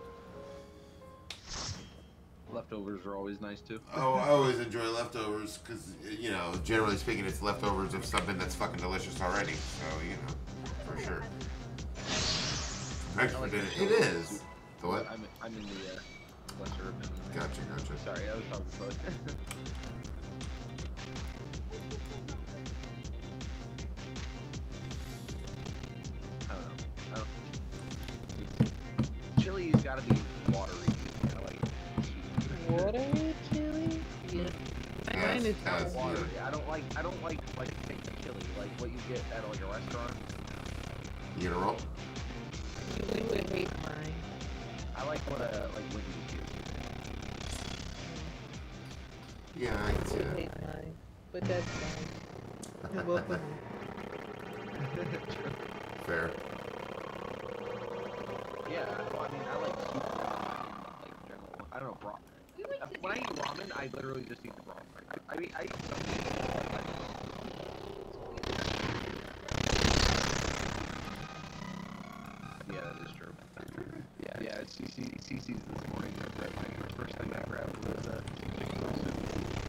Leftovers are always nice too. Oh, I always enjoy leftovers because, you know, generally speaking, it's leftovers of something that's fucking delicious already. So, you know, for sure. Breakfast for dinner. It is. The what? I'm, I'm in the uh, lesser opinion. Gotcha, gotcha. Sorry, I was talking about. I don't know. I don't. Chili's gotta be watery. You know, like Water chili? Yeah. Mine is Yes, not yes. water. watery. I don't like. I don't like like thick chili, like what you get at like a restaurant. You gonna roll? You would hate mine. I like what uh like when you do. Yeah, I can see You would that. hate mine. But that's fine. You're welcome. Fair. Yeah, well, I mean, I like soup ramen, like general. I don't know, broth. We went to When I eat ramen, I literally just eat the broth. I, I mean, I eat something. Yeah, that is true. Yeah, yeah. C C C C's this morning. I grabbed my first thing I grabbed was uh, chicken noodle soup.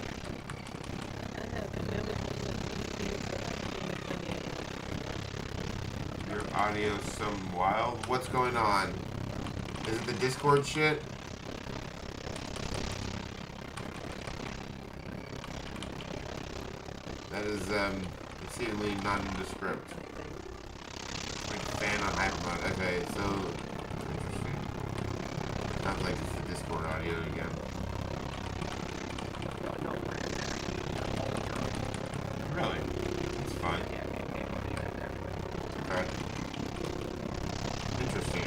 I have never seen a C C, but I've seen it plenty. Your audio's some wild. What's going on? Is it the Discord shit? That is um, exceedingly nondescript. Like fan on hyper mode. Okay, so interesting. Sounds like it's the Discord audio again. Really? It's fine. Okay. Interesting.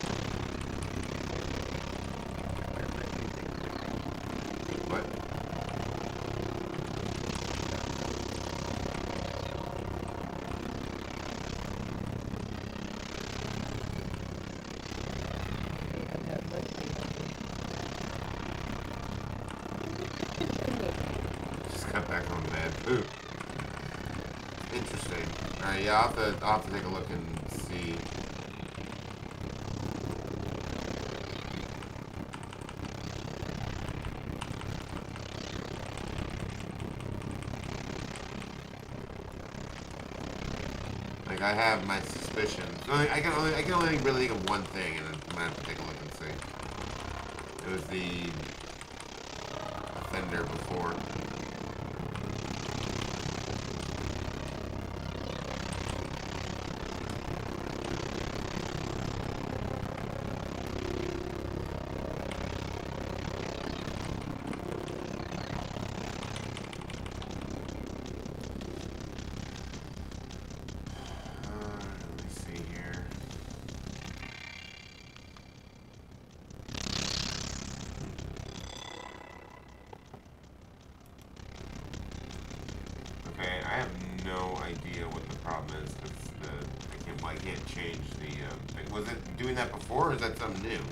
What? Just got back on bed. Ooh. Interesting. Alright, yeah, I'll have, to, I'll have to take a look and see. Like, I have my suspicions. Only- I can only I can only really think of one thing, and then I'm gonna have to take a look and see. It was the offender before. idea what the problem is because the I can't well, I can't change the um, thing. Was it doing that before or is that something new?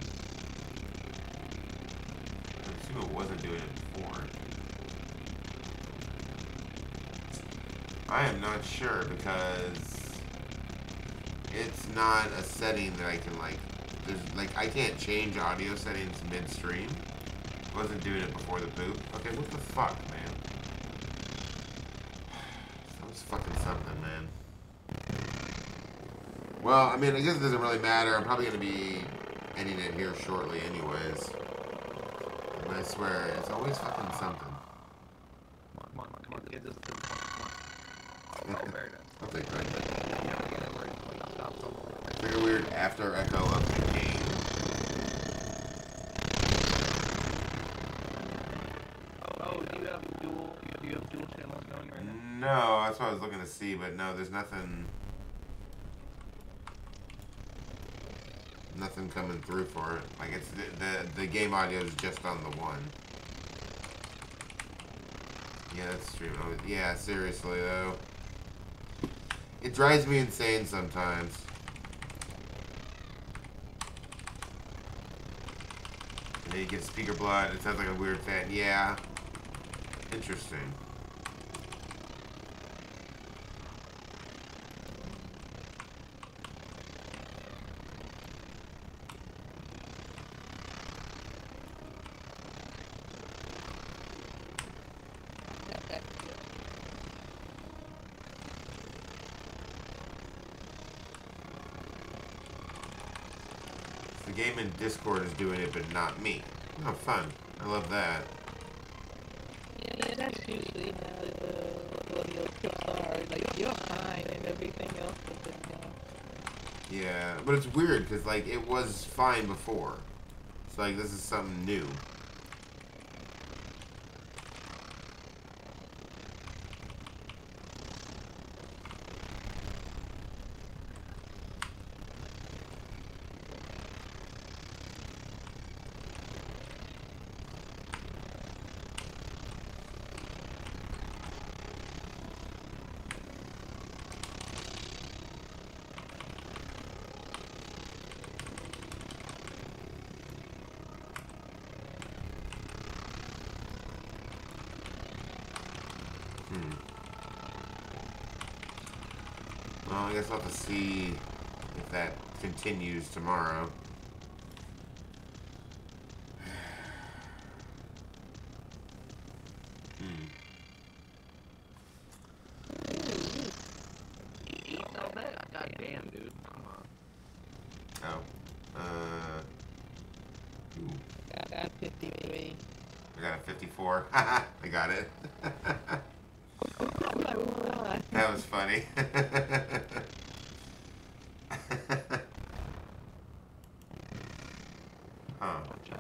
I assume it wasn't doing it before. I am not sure because it's not a setting that I can like. There's like I can't change audio settings midstream. Wasn't doing it before the poop. Okay, what the fuck, man? That was fucking something, man. Well, I mean, I guess it doesn't really matter. I'm probably gonna be ending it here shortly, anyways. And I swear, it's always fucking something. Come on, come on, come on, get this. Come on, come on. Oh, very nice. I'll take that. Stop, stop. I figure weird after echo of the game. Oh, do you have dual? Do you have dual channels going right now? No, that's what I was looking to see, but no, there's nothing. Nothing coming through for it. Like it's the the, the game audio is just on the one. Yeah, that's streaming. Yeah, seriously though. It drives me insane sometimes. And then you get speaker blood. It sounds like a weird fan. Yeah. Interesting. The game in Discord is doing it, but not me. Oh, fun. I love that. Yeah, yeah, that's usually how the audio clips are. Like, you're fine and everything else is just down. Yeah, but it's weird because like it was fine before. It's like this is something new. Hmm. Well, I guess I'll have to see if that continues tomorrow. Hmm. You don't know that? God damn, dude. Come on. Oh. Uh. Ooh. I got fifty-three. I got a fifty-four. Haha, I got it. That was funny. Huh.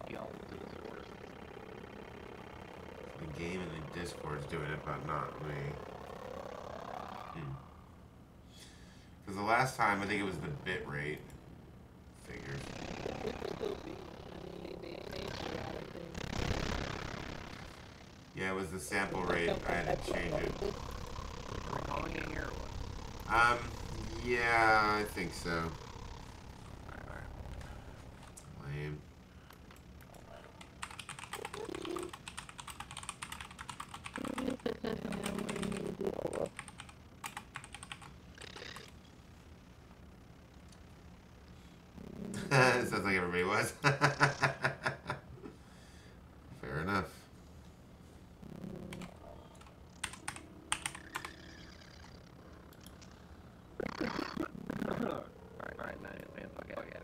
The game in the Discord's doing it, but not me. Hmm. Because the last time, I think it was the bit rate. Figures. Yeah, it was the sample rate. I had to change it. Are we calling it here or what? Um, yeah, I think so. Alright, alright. Lame. It sounds like everybody was. Fair enough. Alright, alright, man, man, fuck it, fuck it.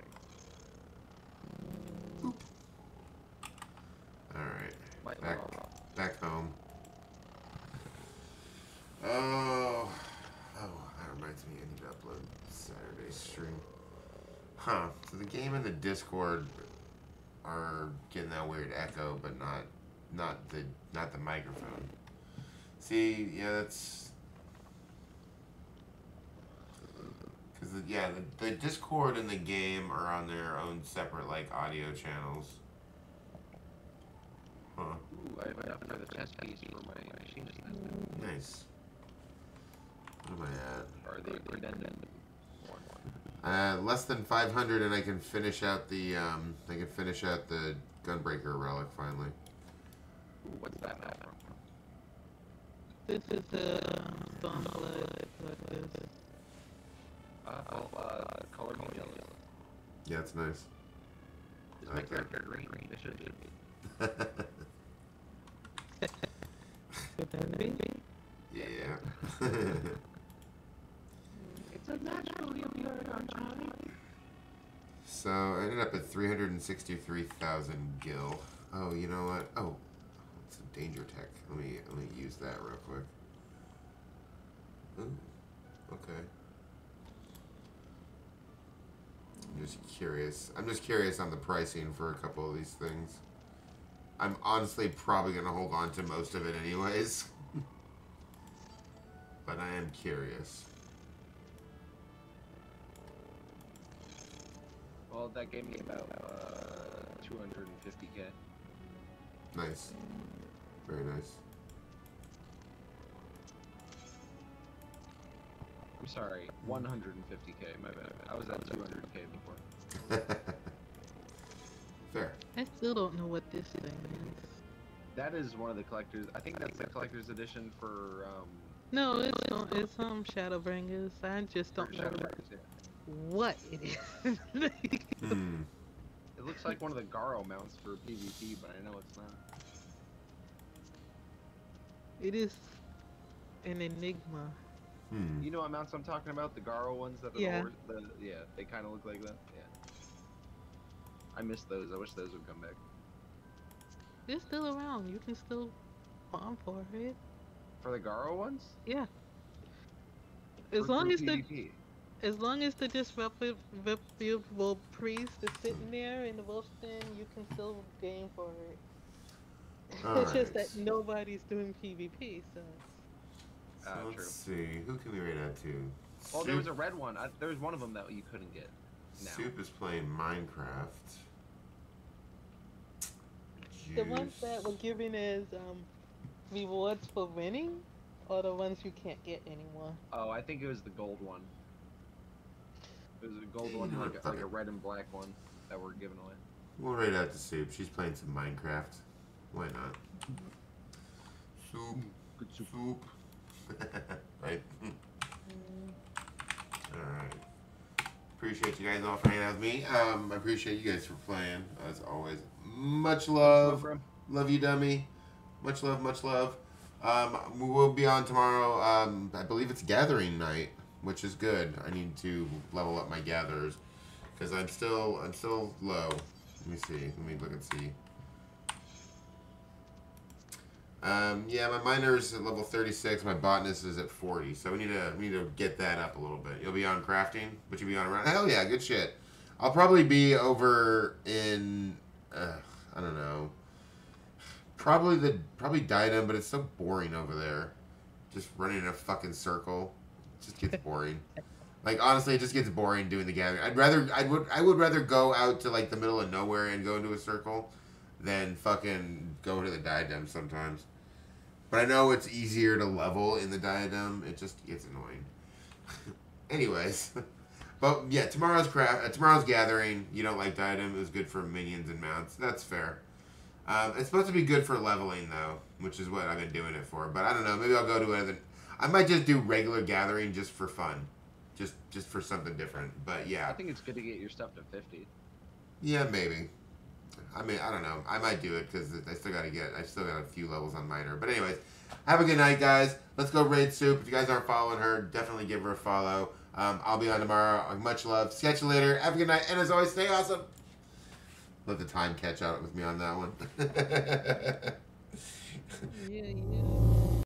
Alright. Wait, Back, hold on. back home. Oh. Oh, that reminds me, I need to upload Saturday's stream. Huh. So the game and the Discord are getting that weird echo, but not not the not the microphone. See, yeah, that's because yeah, the, the Discord and the game are on their own separate like audio channels. Huh. Ooh, I have enough for the chest piece for my machine. Nice. What am I at? Or the addendum one. Uh, less than five hundred, and I can finish out the um, I can finish out the Gunbreaker relic finally. Ooh, what's that map from? This is the Stormblood collectors. Uh, oh, uh, color me jealous. Yeah, it's nice. Just make their hair green. They should be. Yeah. It's a natural Charlie. So I ended up at three hundred sixty-three thousand gil. Oh, you know what? Oh, it's a danger tech. Let me let me use that real quick. Ooh, okay. I'm just curious. I'm just curious on the pricing for a couple of these things. I'm honestly probably gonna hold on to most of it anyways. But I am curious. Well, that gave me about uh, two hundred fifty K. Nice. Very nice. I'm sorry, one hundred fifty K, my bad. I was at two hundred K before. Fair. I still don't know what this thing is. That is one of the collectors. I think that's the collector's edition for um. No, it's um, it's um Shadowbringers. I just don't know Shadowbringers, yeah. what it is. Hmm. It looks like one of the Garo mounts for PvP, but I know it's not. It is an enigma. Hmm. You know what mounts I'm talking about? The Garo ones that are Yeah. the, the yeah, they kind of look like that. Yeah. I miss those. I wish those would come back. It's still around. You can still farm for it. For the Garo ones? Yeah. As Or long through as the PvP? as long as the disreputable priest is sitting there in the wolf den, you can still game for it. It's just that Alright. nobody's doing PvP, so. So Ah, let's true. see. Who can we rate out to? Oh, there Soup, was a red one. I, there was one of them that you couldn't get. Now. Soup is playing Minecraft. The ones Juice. that were given as um, rewards for winning, or the ones you can't get anymore. Oh, I think it was the gold one. It was a gold You one, know like what, a, like fuck a it. red and black one that were given away. We'll rate out to Soup. She's playing some Minecraft. Why not? Soup. Good soup. Soup. Right? Alright. Appreciate you guys all for hanging out with me. Um, I appreciate you guys for playing, as always. Much love. bro. Love you, dummy. Much love, much love. Um, we will be on tomorrow. Um, I believe it's gathering night, which is good. I need to level up my gatherers because I'm still I'm still low. Let me see. Let me look and see. Um, yeah, my miner's at level thirty-six. My botanist is at forty. So we need to we need to get that up a little bit. You'll be on crafting, but you'll be on around. Hell yeah, good shit. I'll probably be over in uh, I don't know. Probably the probably Diadem, but it's so boring over there. Just running in a fucking circle. It just gets boring. Like honestly, it just gets boring doing the gathering. I'd rather I would I would rather go out to like the middle of nowhere and go into a circle than fucking go to the Diadem sometimes. But I know it's easier to level in the Diadem. It just gets annoying. Anyways, but yeah, tomorrow's craft, uh, tomorrow's gathering. You don't like Diadem? It was good for minions and mounts. That's fair. Um, it's supposed to be good for leveling though, which is what I've been doing it for. But I don't know. Maybe I'll go to another. I might just do regular gathering just for fun, just just for something different. But yeah, I think it's good to get your stuff to fifty. yeah, maybe. I mean, I don't know. I might do it because I still got to get. I still got a few levels on miner. But anyways, have a good night, guys. Let's go raid Soup. If you guys aren't following her, definitely give her a follow. Um, I'll be on tomorrow. Much love. Catch you later. Have a good night. And as always, stay awesome. Let the time catch up with me on that one. Yeah, yeah.